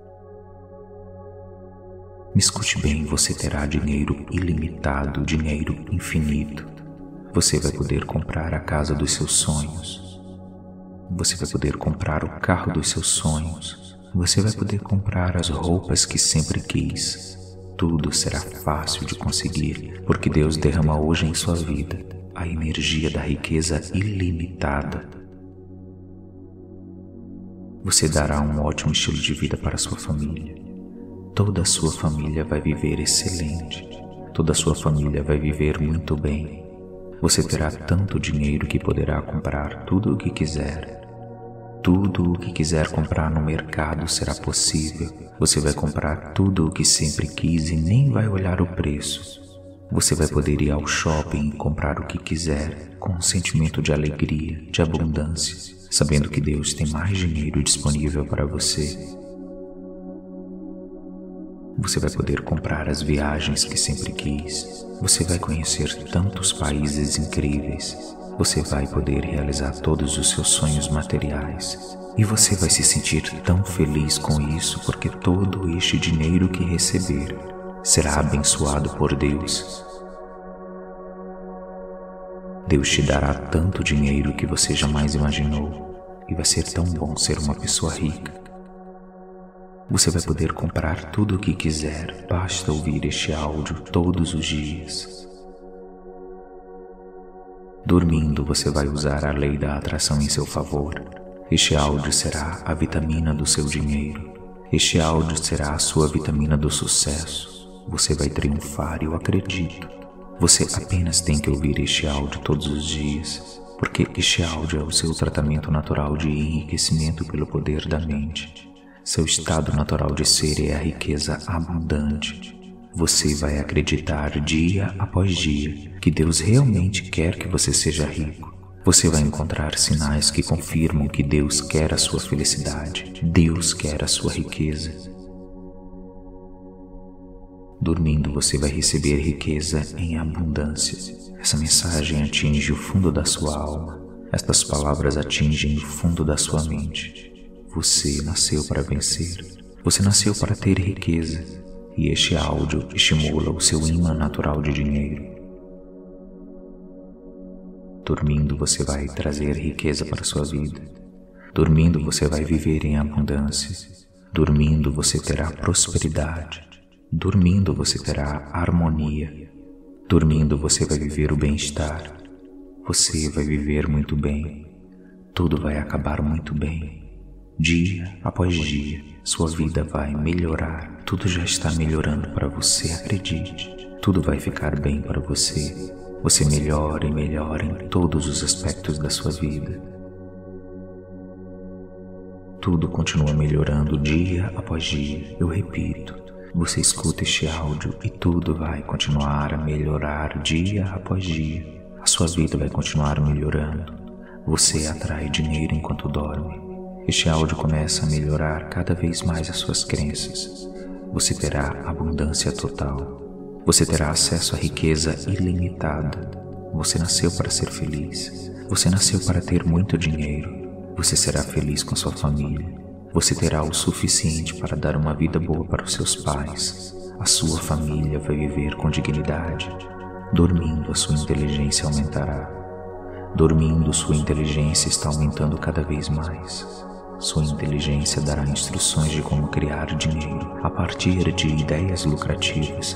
Me escute bem, você terá dinheiro ilimitado, dinheiro infinito. Você vai poder comprar a casa dos seus sonhos. Você vai poder comprar o carro dos seus sonhos. Você vai poder comprar as roupas que sempre quis. Tudo será fácil de conseguir, porque Deus derrama hoje em sua vida a energia da riqueza ilimitada. Você dará um ótimo estilo de vida para sua família. Toda a sua família vai viver excelente. Toda a sua família vai viver muito bem. Você terá tanto dinheiro que poderá comprar tudo o que quiser. Tudo o que quiser comprar no mercado será possível. Você vai comprar tudo o que sempre quis e nem vai olhar o preço. Você vai poder ir ao shopping e comprar o que quiser com um sentimento de alegria, de abundância, sabendo que Deus tem mais dinheiro disponível para você. Você vai poder comprar as viagens que sempre quis. Você vai conhecer tantos países incríveis. Você vai poder realizar todos os seus sonhos materiais. E você vai se sentir tão feliz com isso porque todo este dinheiro que receber será abençoado por Deus. Deus te dará tanto dinheiro que você jamais imaginou. E vai ser tão bom ser uma pessoa rica. Você vai poder comprar tudo o que quiser, basta ouvir este áudio todos os dias. Dormindo, você vai usar a lei da atração em seu favor. Este áudio será a vitamina do seu dinheiro. Este áudio será a sua vitamina do sucesso. Você vai triunfar, eu acredito. Você apenas tem que ouvir este áudio todos os dias, porque este áudio é o seu tratamento natural de enriquecimento pelo poder da mente. Seu estado natural de ser é a riqueza abundante. Você vai acreditar dia após dia que Deus realmente quer que você seja rico. Você vai encontrar sinais que confirmam que Deus quer a sua felicidade. Deus quer a sua riqueza. Dormindo, você vai receber riqueza em abundância. Essa mensagem atinge o fundo da sua alma. Estas palavras atingem o fundo da sua mente. Você nasceu para vencer. Você nasceu para ter riqueza. E este áudio estimula o seu imã natural de dinheiro. Dormindo, você vai trazer riqueza para a sua vida. Dormindo, você vai viver em abundância. Dormindo, você terá prosperidade. Dormindo, você terá harmonia. Dormindo, você vai viver o bem-estar. Você vai viver muito bem. Tudo vai acabar muito bem. Dia após dia, sua vida vai melhorar. Tudo já está melhorando para você, acredite. Tudo vai ficar bem para você. Você melhora e melhora em todos os aspectos da sua vida. Tudo continua melhorando dia após dia. Eu repito, você escuta este áudio e tudo vai continuar a melhorar dia após dia. A sua vida vai continuar melhorando. Você atrai dinheiro enquanto dorme. Este áudio começa a melhorar cada vez mais as suas crenças. Você terá abundância total. Você terá acesso à riqueza ilimitada. Você nasceu para ser feliz. Você nasceu para ter muito dinheiro. Você será feliz com sua família. Você terá o suficiente para dar uma vida boa para os seus pais. A sua família vai viver com dignidade. Dormindo, a sua inteligência aumentará. Dormindo, sua inteligência está aumentando cada vez mais. Sua inteligência dará instruções de como criar dinheiro a partir de ideias lucrativas.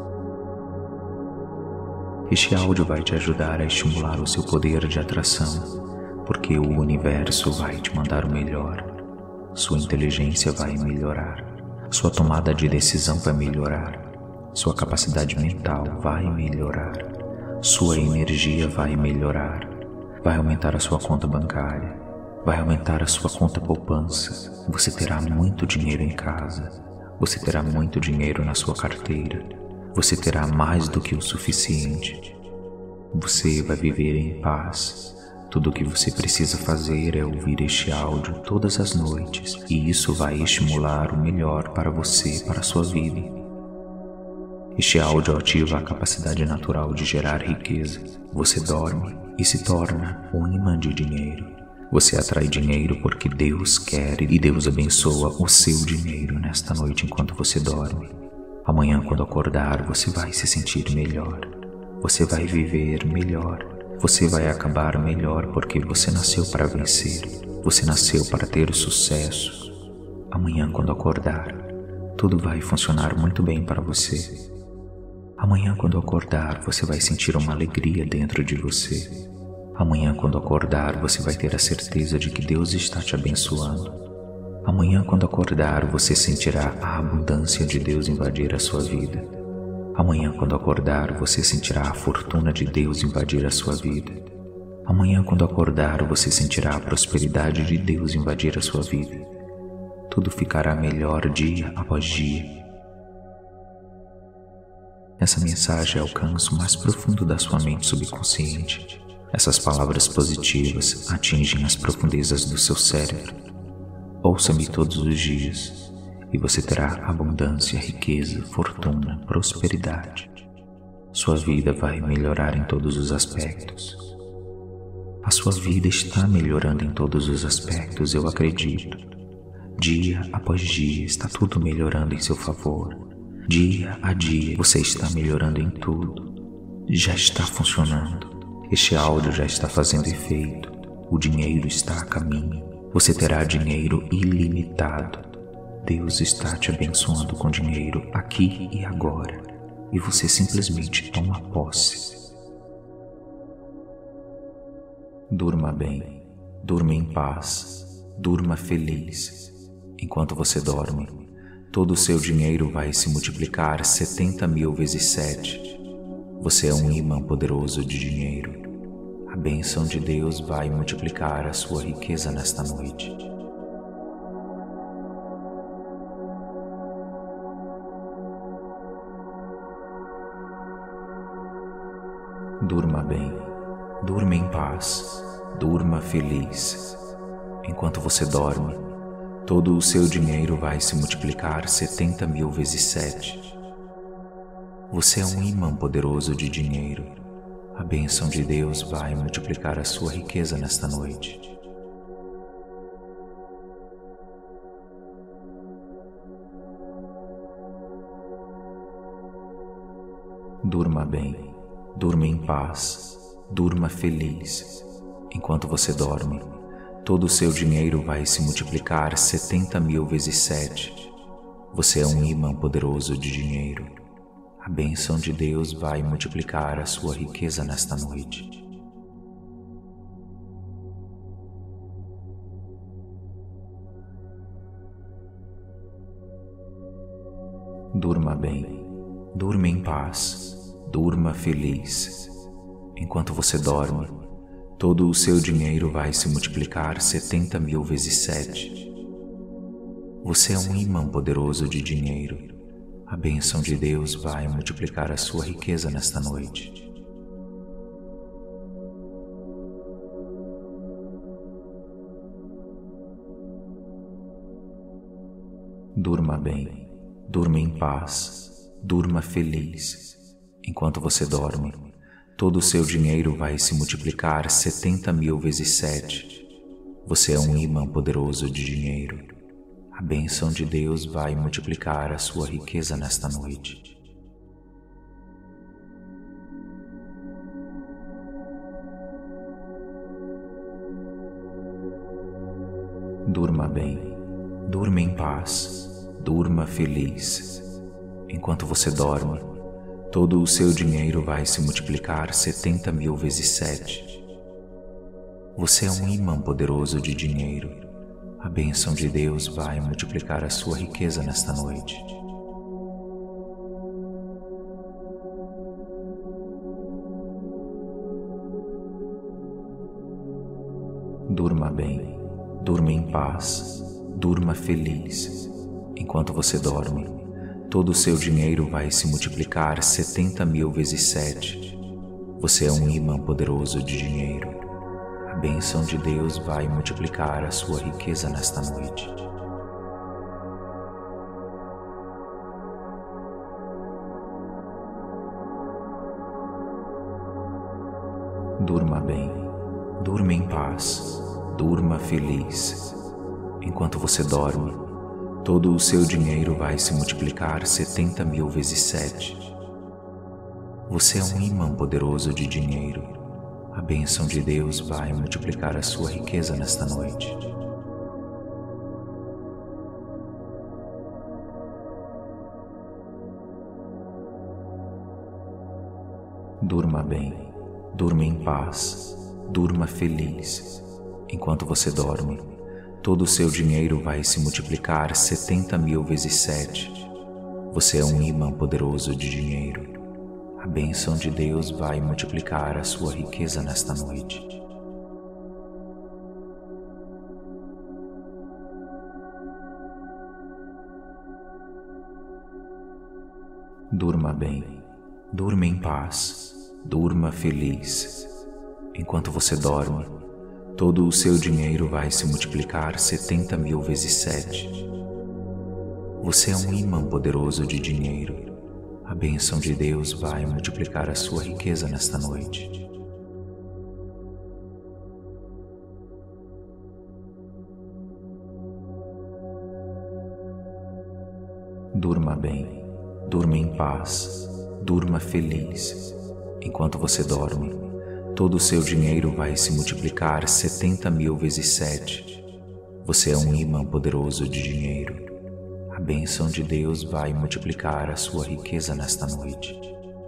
Este áudio vai te ajudar a estimular o seu poder de atração, porque o universo vai te mandar o melhor. Sua inteligência vai melhorar. Sua tomada de decisão vai melhorar. Sua capacidade mental vai melhorar. Sua energia vai melhorar. Vai aumentar a sua conta bancária. Vai aumentar a sua conta poupança. Você terá muito dinheiro em casa. Você terá muito dinheiro na sua carteira. Você terá mais do que o suficiente. Você vai viver em paz. Tudo o que você precisa fazer é ouvir este áudio todas as noites, e isso vai estimular o melhor para você, para a sua vida. Este áudio ativa a capacidade natural de gerar riqueza. Você dorme e se torna um imã de dinheiro. Você atrai dinheiro porque Deus quer e Deus abençoa o seu dinheiro nesta noite enquanto você dorme. Amanhã, quando acordar, você vai se sentir melhor. Você vai viver melhor. Você vai acabar melhor porque você nasceu para vencer. Você nasceu para ter sucesso. Amanhã, quando acordar, tudo vai funcionar muito bem para você. Amanhã, quando acordar, você vai sentir uma alegria dentro de você. Amanhã, quando acordar, você vai ter a certeza de que Deus está te abençoando. Amanhã, quando acordar, você sentirá a abundância de Deus invadir a sua vida. Amanhã, quando acordar, você sentirá a fortuna de Deus invadir a sua vida. Amanhã, quando acordar, você sentirá a prosperidade de Deus invadir a sua vida. Tudo ficará melhor dia após dia. Essa mensagem alcança o mais profundo da sua mente subconsciente. Essas palavras positivas atingem as profundezas do seu cérebro. Ouça-me todos os dias. e você terá abundância, riqueza, fortuna, prosperidade. Sua vida vai melhorar em todos os aspectos. A sua vida está melhorando em todos os aspectos, eu acredito. Dia após dia está tudo melhorando em seu favor. Dia a dia você está melhorando em tudo. Já está funcionando. Este áudio já está fazendo efeito. O dinheiro está a caminho. Você terá dinheiro ilimitado. Deus está te abençoando com dinheiro aqui e agora. E você simplesmente toma posse. Durma bem, durma em paz, durma feliz. Enquanto você dorme, todo o seu dinheiro vai se multiplicar setenta mil vezes sete. Você é um imã poderoso de dinheiro. A bênção de Deus vai multiplicar a sua riqueza nesta noite. Durma bem, durma em paz, durma feliz. Enquanto você dorme, todo o seu dinheiro vai se multiplicar setenta mil vezes sete. Você é um imã poderoso de dinheiro. A bênção de Deus vai multiplicar a sua riqueza nesta noite. Durma bem, durma em paz, durma feliz. Enquanto você dorme, todo o seu dinheiro vai se multiplicar setenta mil vezes sete. Você é um imã poderoso de dinheiro. A bênção de Deus vai multiplicar a sua riqueza nesta noite. Durma bem, durma em paz, durma feliz. Enquanto você dorme, todo o seu dinheiro vai se multiplicar setenta mil vezes sete. Você é um imã poderoso de dinheiro. A bênção de Deus vai multiplicar a sua riqueza nesta noite. Durma bem, durma em paz, durma feliz. Enquanto você dorme, todo o seu dinheiro vai se multiplicar setenta mil vezes sete. Você é um imã poderoso de dinheiro. A bênção de Deus vai multiplicar a sua riqueza nesta noite. Durma bem, durma em paz, durma feliz. Enquanto você dorme, todo o seu dinheiro vai se multiplicar setenta mil vezes sete. Você é um imã poderoso de dinheiro. A bênção de Deus vai multiplicar a sua riqueza nesta noite. Durma bem, durma em paz, durma feliz. Enquanto você dorme, todo o seu dinheiro vai se multiplicar setenta mil vezes sete. Você é um imã poderoso de dinheiro. A bênção de Deus vai multiplicar a sua riqueza nesta noite. Durma bem, durma em paz, durma feliz. Enquanto você dorme, todo o seu dinheiro vai se multiplicar setenta mil vezes sete. Você é um imã poderoso de dinheiro. A bênção de Deus vai multiplicar a sua riqueza nesta noite. Durma bem, durma em paz, durma feliz. Enquanto você dorme, todo o seu dinheiro vai se multiplicar setenta mil vezes sete. Você é um imã poderoso de dinheiro. A bênção de Deus vai multiplicar a sua riqueza nesta noite. Durma bem, durma em paz, durma feliz. Enquanto você dorme, todo o seu dinheiro vai se multiplicar setenta mil vezes sete. Você é um imã poderoso de dinheiro. A bênção de Deus vai multiplicar a sua riqueza nesta noite. Durma bem, durma em paz, durma feliz. Enquanto você dorme, todo o seu dinheiro vai se multiplicar setenta mil vezes sete. Você é um imã poderoso de dinheiro. A bênção de Deus vai multiplicar a sua riqueza nesta noite.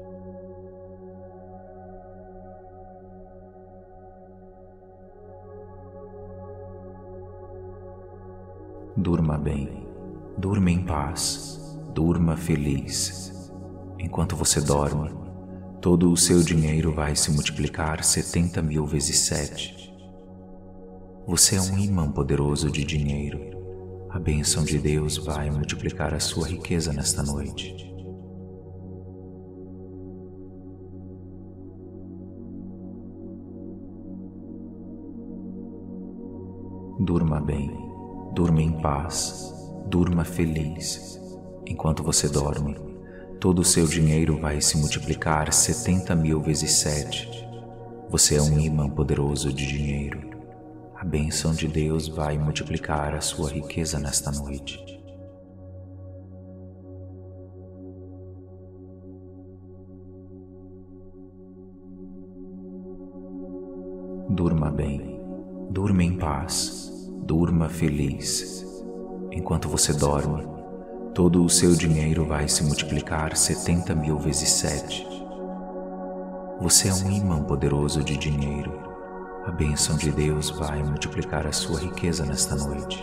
Durma bem, durma em paz, durma feliz. Enquanto você dorme, todo o seu dinheiro vai se multiplicar setenta mil vezes sete. Você é um imã poderoso de dinheiro. A bênção de Deus vai multiplicar a sua riqueza nesta noite. Durma bem, durma em paz, durma feliz. Enquanto você dorme, todo o seu dinheiro vai se multiplicar setenta mil vezes sete. Você é um imã poderoso de dinheiro. A bênção de Deus vai multiplicar a sua riqueza nesta noite. Durma bem, durma em paz, durma feliz. Enquanto você dorme, todo o seu dinheiro vai se multiplicar setenta mil vezes sete. Você é um imã poderoso de dinheiro. A bênção de Deus vai multiplicar a sua riqueza nesta noite.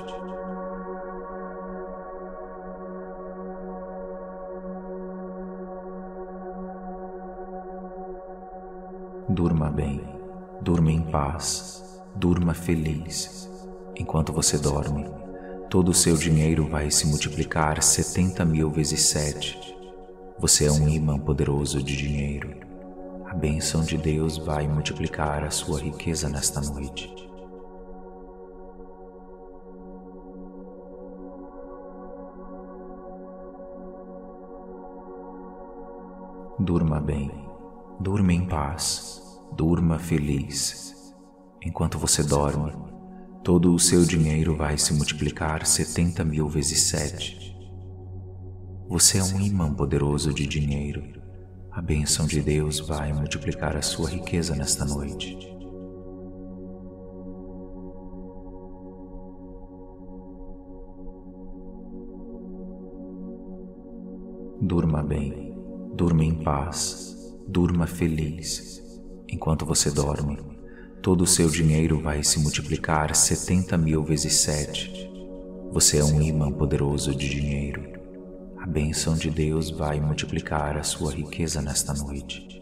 Durma bem, durma em paz, durma feliz. Enquanto você dorme, todo o seu dinheiro vai se multiplicar setenta mil vezes sete. Você é um imã poderoso de dinheiro. A bênção de Deus vai multiplicar a sua riqueza nesta noite. Durma bem, durma em paz, durma feliz. Enquanto você dorme, todo o seu dinheiro vai se multiplicar setenta mil vezes sete. Você é um imã poderoso de dinheiro. A bênção de Deus vai multiplicar a sua riqueza nesta noite. Durma bem, durma em paz, durma feliz. Enquanto você dorme, todo o seu dinheiro vai se multiplicar setenta mil vezes sete. Você é um imã poderoso de dinheiro. A bênção de Deus vai multiplicar a sua riqueza nesta noite.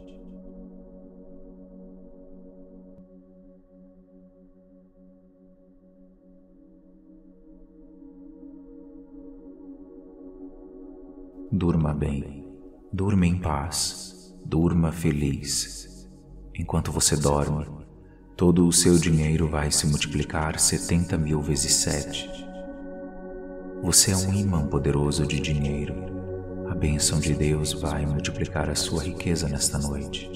Durma bem, durma em paz, durma feliz. Enquanto você dorme, todo o seu dinheiro vai se multiplicar setenta mil vezes sete. Você é um imã poderoso de dinheiro. A bênção de Deus vai multiplicar a sua riqueza nesta noite.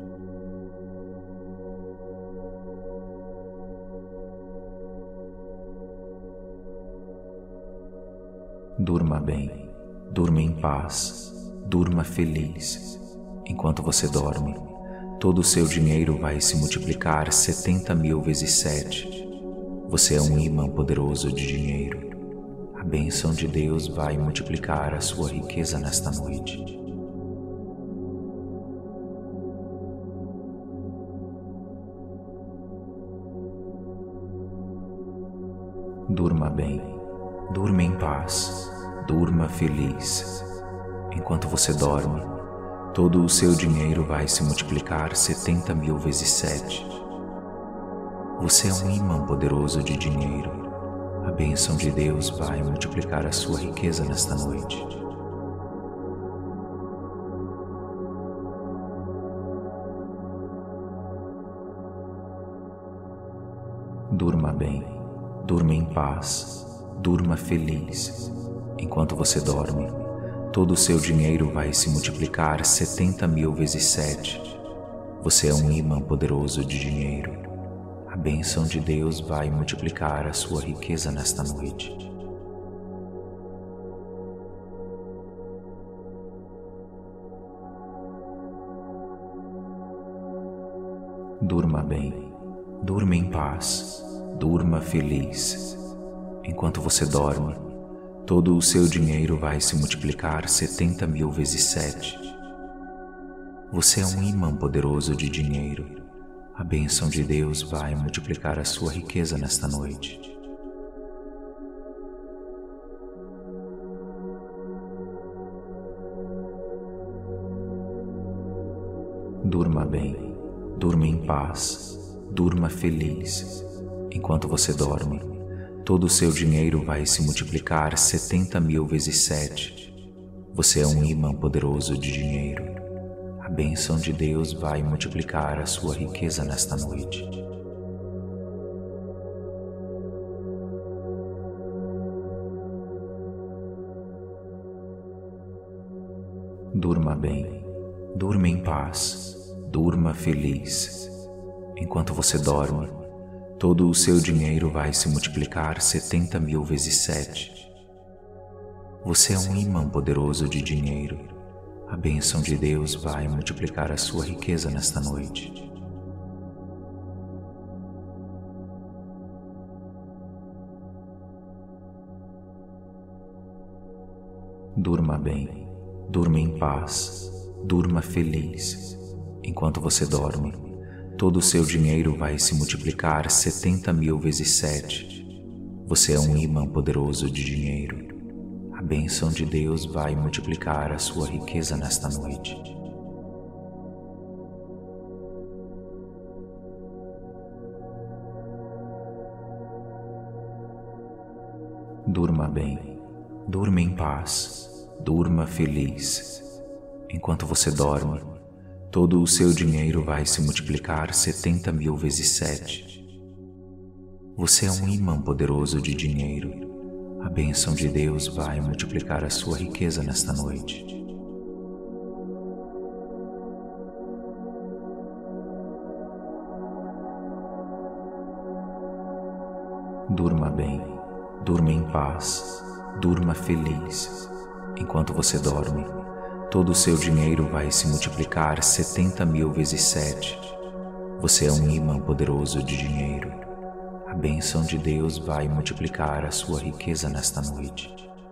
Durma bem, durma em paz, durma feliz. Enquanto você dorme, todo o seu dinheiro vai se multiplicar setenta mil vezes sete. Você é um imã poderoso de dinheiro. A bênção de Deus vai multiplicar a sua riqueza nesta noite. Durma bem, durma em paz, durma feliz. Enquanto você dorme, todo o seu dinheiro vai se multiplicar setenta mil vezes sete. Você é um imã poderoso de dinheiro. A bênção de Deus vai multiplicar a sua riqueza nesta noite. Durma bem, durma em paz, durma feliz. Enquanto você dorme, todo o seu dinheiro vai se multiplicar setenta mil vezes sete. Você é um imã poderoso de dinheiro. A bênção de Deus vai multiplicar a sua riqueza nesta noite. Durma bem, durma em paz, durma feliz. Enquanto você dorme, todo o seu dinheiro vai se multiplicar setenta mil vezes sete. Você é um imã poderoso de dinheiro. A bênção de Deus vai multiplicar a sua riqueza nesta noite. Durma bem, durma em paz, durma feliz. Enquanto você dorme, todo o seu dinheiro vai se multiplicar setenta mil vezes sete. Você é um imã poderoso de dinheiro. A bênção de Deus vai multiplicar a sua riqueza nesta noite. Durma bem, durma em paz, durma feliz. Enquanto você dorme, todo o seu dinheiro vai se multiplicar setenta mil vezes sete. Você é um imã poderoso de dinheiro. A bênção de Deus vai multiplicar a sua riqueza nesta noite. Durma bem, durma em paz, durma feliz. Enquanto você dorme, todo o seu dinheiro vai se multiplicar setenta mil vezes sete. Você é um imã poderoso de dinheiro. A bênção de Deus vai multiplicar a sua riqueza nesta noite. Durma bem, durma em paz, durma feliz. Enquanto você dorme, todo o seu dinheiro vai se multiplicar setenta mil vezes sete. Você é um imã poderoso de dinheiro. A bênção de Deus vai multiplicar a sua riqueza nesta noite. Durma bem, durma em paz, durma feliz. Enquanto você dorme, todo o seu dinheiro vai se multiplicar setenta mil vezes sete. Você é um imã poderoso de dinheiro. A bênção de Deus vai multiplicar a sua riqueza nesta noite.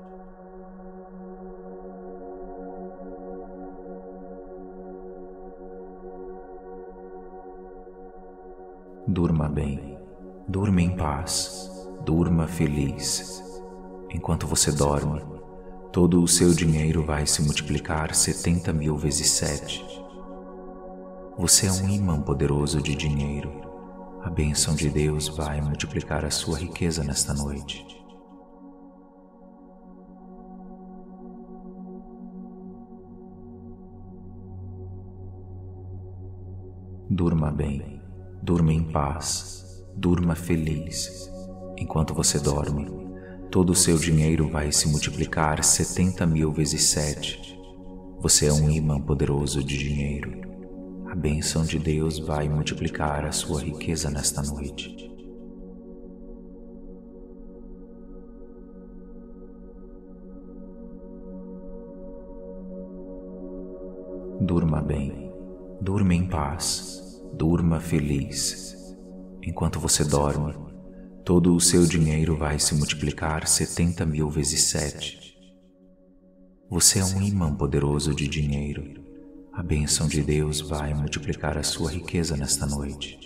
Durma bem, durma em paz, durma feliz. Enquanto você dorme, todo o seu dinheiro vai se multiplicar setenta mil vezes sete. Você é um imã poderoso de dinheiro. A bênção de Deus vai multiplicar a sua riqueza nesta noite. Durma bem, durma em paz, durma feliz. Enquanto você dorme, todo o seu dinheiro vai se multiplicar setenta mil vezes sete. Você é um imã poderoso de dinheiro. A bênção de Deus vai multiplicar a sua riqueza nesta noite. Durma bem, durma em paz, durma feliz. Enquanto você dorme, todo o seu dinheiro vai se multiplicar setenta mil vezes sete. Você é um imã poderoso de dinheiro. A bênção de Deus vai multiplicar a sua riqueza nesta noite.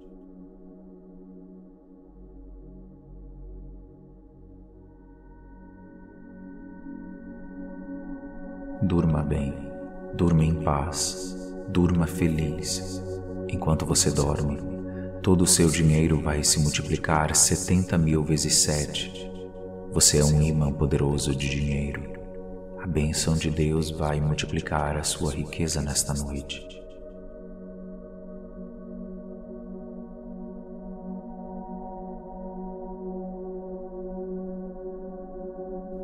Durma bem, durma em paz, durma feliz. Enquanto você dorme, todo o seu dinheiro vai se multiplicar setenta mil vezes sete. Você é um imã poderoso de dinheiro. A bênção de Deus vai multiplicar a sua riqueza nesta noite.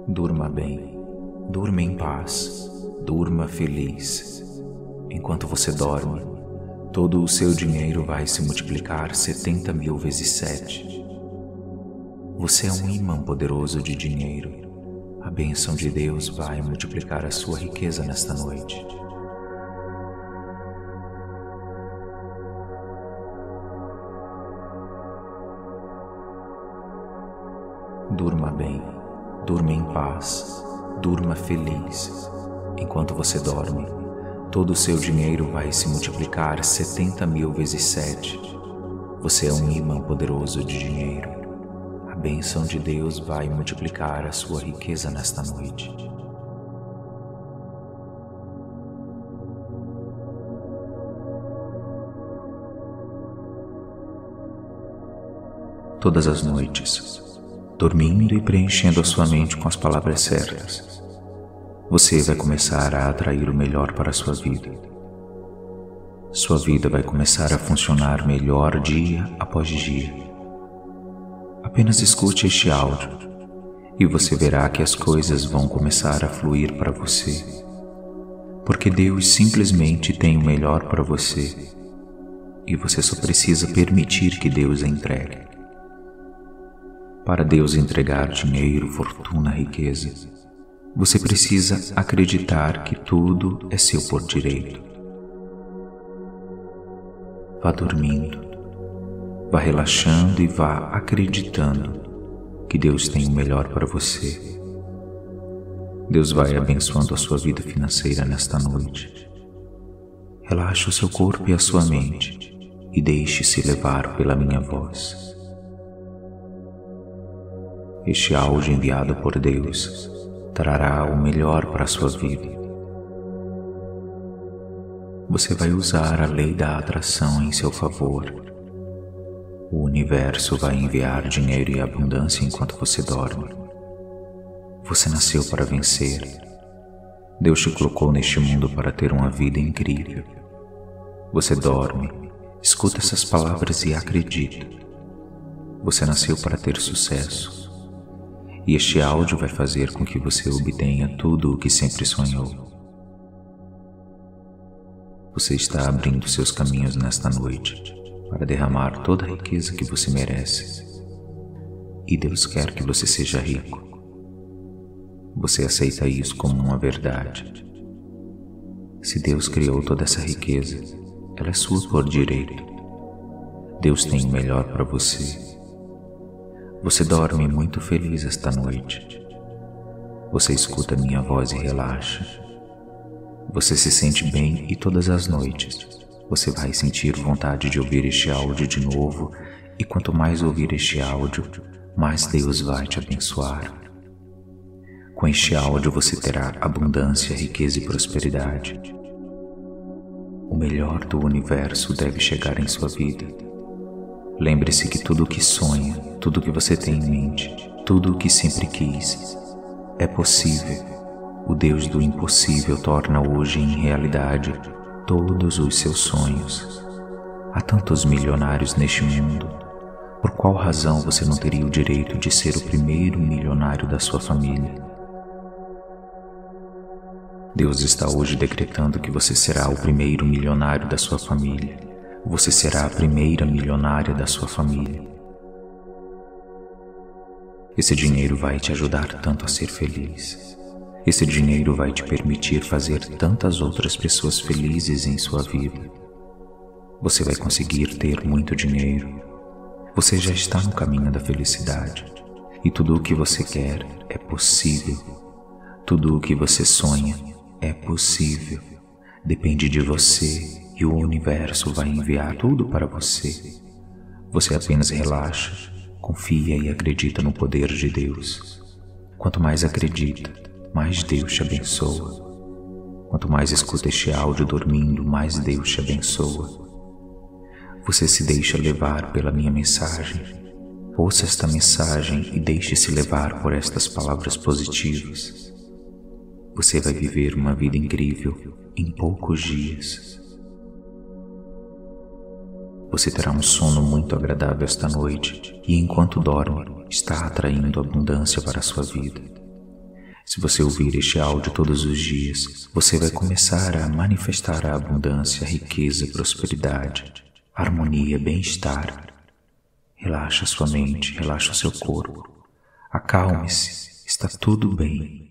Durma bem, durma em paz, durma feliz. Enquanto você dorme, todo o seu dinheiro vai se multiplicar setenta mil vezes sete. Você é um imã poderoso de dinheiro. A bênção de Deus vai multiplicar a sua riqueza nesta noite. Durma bem, durma em paz, durma feliz. Enquanto você dorme, todo o seu dinheiro vai se multiplicar setenta mil vezes sete. Você é um imã poderoso de dinheiro. A bênção de Deus vai multiplicar a sua riqueza nesta noite. Todas as noites, dormindo e preenchendo a sua mente com as palavras certas, você vai começar a atrair o melhor para a sua vida. Sua vida vai começar a funcionar melhor dia após dia. Apenas escute este áudio e você verá que as coisas vão começar a fluir para você, porque Deus simplesmente tem o melhor para você e você só precisa permitir que Deus a entregue. Para Deus entregar dinheiro, fortuna, riqueza, você precisa acreditar que tudo é seu por direito. Vá dormindo, vá relaxando e vá acreditando que Deus tem o melhor para você. Deus vai abençoando a sua vida financeira nesta noite. Relaxe o seu corpo e a sua mente e deixe-se levar pela minha voz. Este áudio enviado por Deus trará o melhor para a sua vida. Você vai usar a lei da atração em seu favor. O universo vai enviar dinheiro e abundância enquanto você dorme. Você nasceu para vencer. Deus te colocou neste mundo para ter uma vida incrível. Você dorme, escuta essas palavras e acredita. Você nasceu para ter sucesso. E este áudio vai fazer com que você obtenha tudo o que sempre sonhou. Você está abrindo seus caminhos nesta noite para derramar toda a riqueza que você merece. E Deus quer que você seja rico. Você aceita isso como uma verdade. Se Deus criou toda essa riqueza, ela é sua por direito. Deus tem o melhor para você. Você dorme muito feliz esta noite. Você escuta minha voz e relaxa. Você se sente bem e todas as noites você vai sentir vontade de ouvir este áudio de novo, e quanto mais ouvir este áudio, mais Deus vai te abençoar. Com este áudio você terá abundância, riqueza e prosperidade. O melhor do universo deve chegar em sua vida. Lembre-se que tudo o que sonha, tudo o que você tem em mente, tudo o que sempre quis, é possível. O Deus do impossível torna hoje em realidade todos os seus sonhos. Há tantos milionários neste mundo. Por qual razão você não teria o direito de ser o primeiro milionário da sua família? Deus está hoje decretando que você será o primeiro milionário da sua família. Você será a primeira milionária da sua família. Esse dinheiro vai te ajudar tanto a ser feliz. Esse dinheiro vai te permitir fazer tantas outras pessoas felizes em sua vida. Você vai conseguir ter muito dinheiro. Você já está no caminho da felicidade. E tudo o que você quer é possível. Tudo o que você sonha é possível. Depende de você. E o universo vai enviar tudo para você. Você apenas relaxa, confia e acredita no poder de Deus. Quanto mais acredita, mais Deus te abençoa. Quanto mais escuta este áudio dormindo, mais Deus te abençoa. Você se deixa levar pela minha mensagem. Ouça esta mensagem e deixe-se levar por estas palavras positivas. Você vai viver uma vida incrível em poucos dias. Você terá um sono muito agradável esta noite e, enquanto dorme, está atraindo abundância para a sua vida. Se você ouvir este áudio todos os dias, você vai começar a manifestar a abundância, a riqueza, a prosperidade, a harmonia, bem-estar. Relaxa sua mente, relaxa o seu corpo. Acalme-se, está tudo bem.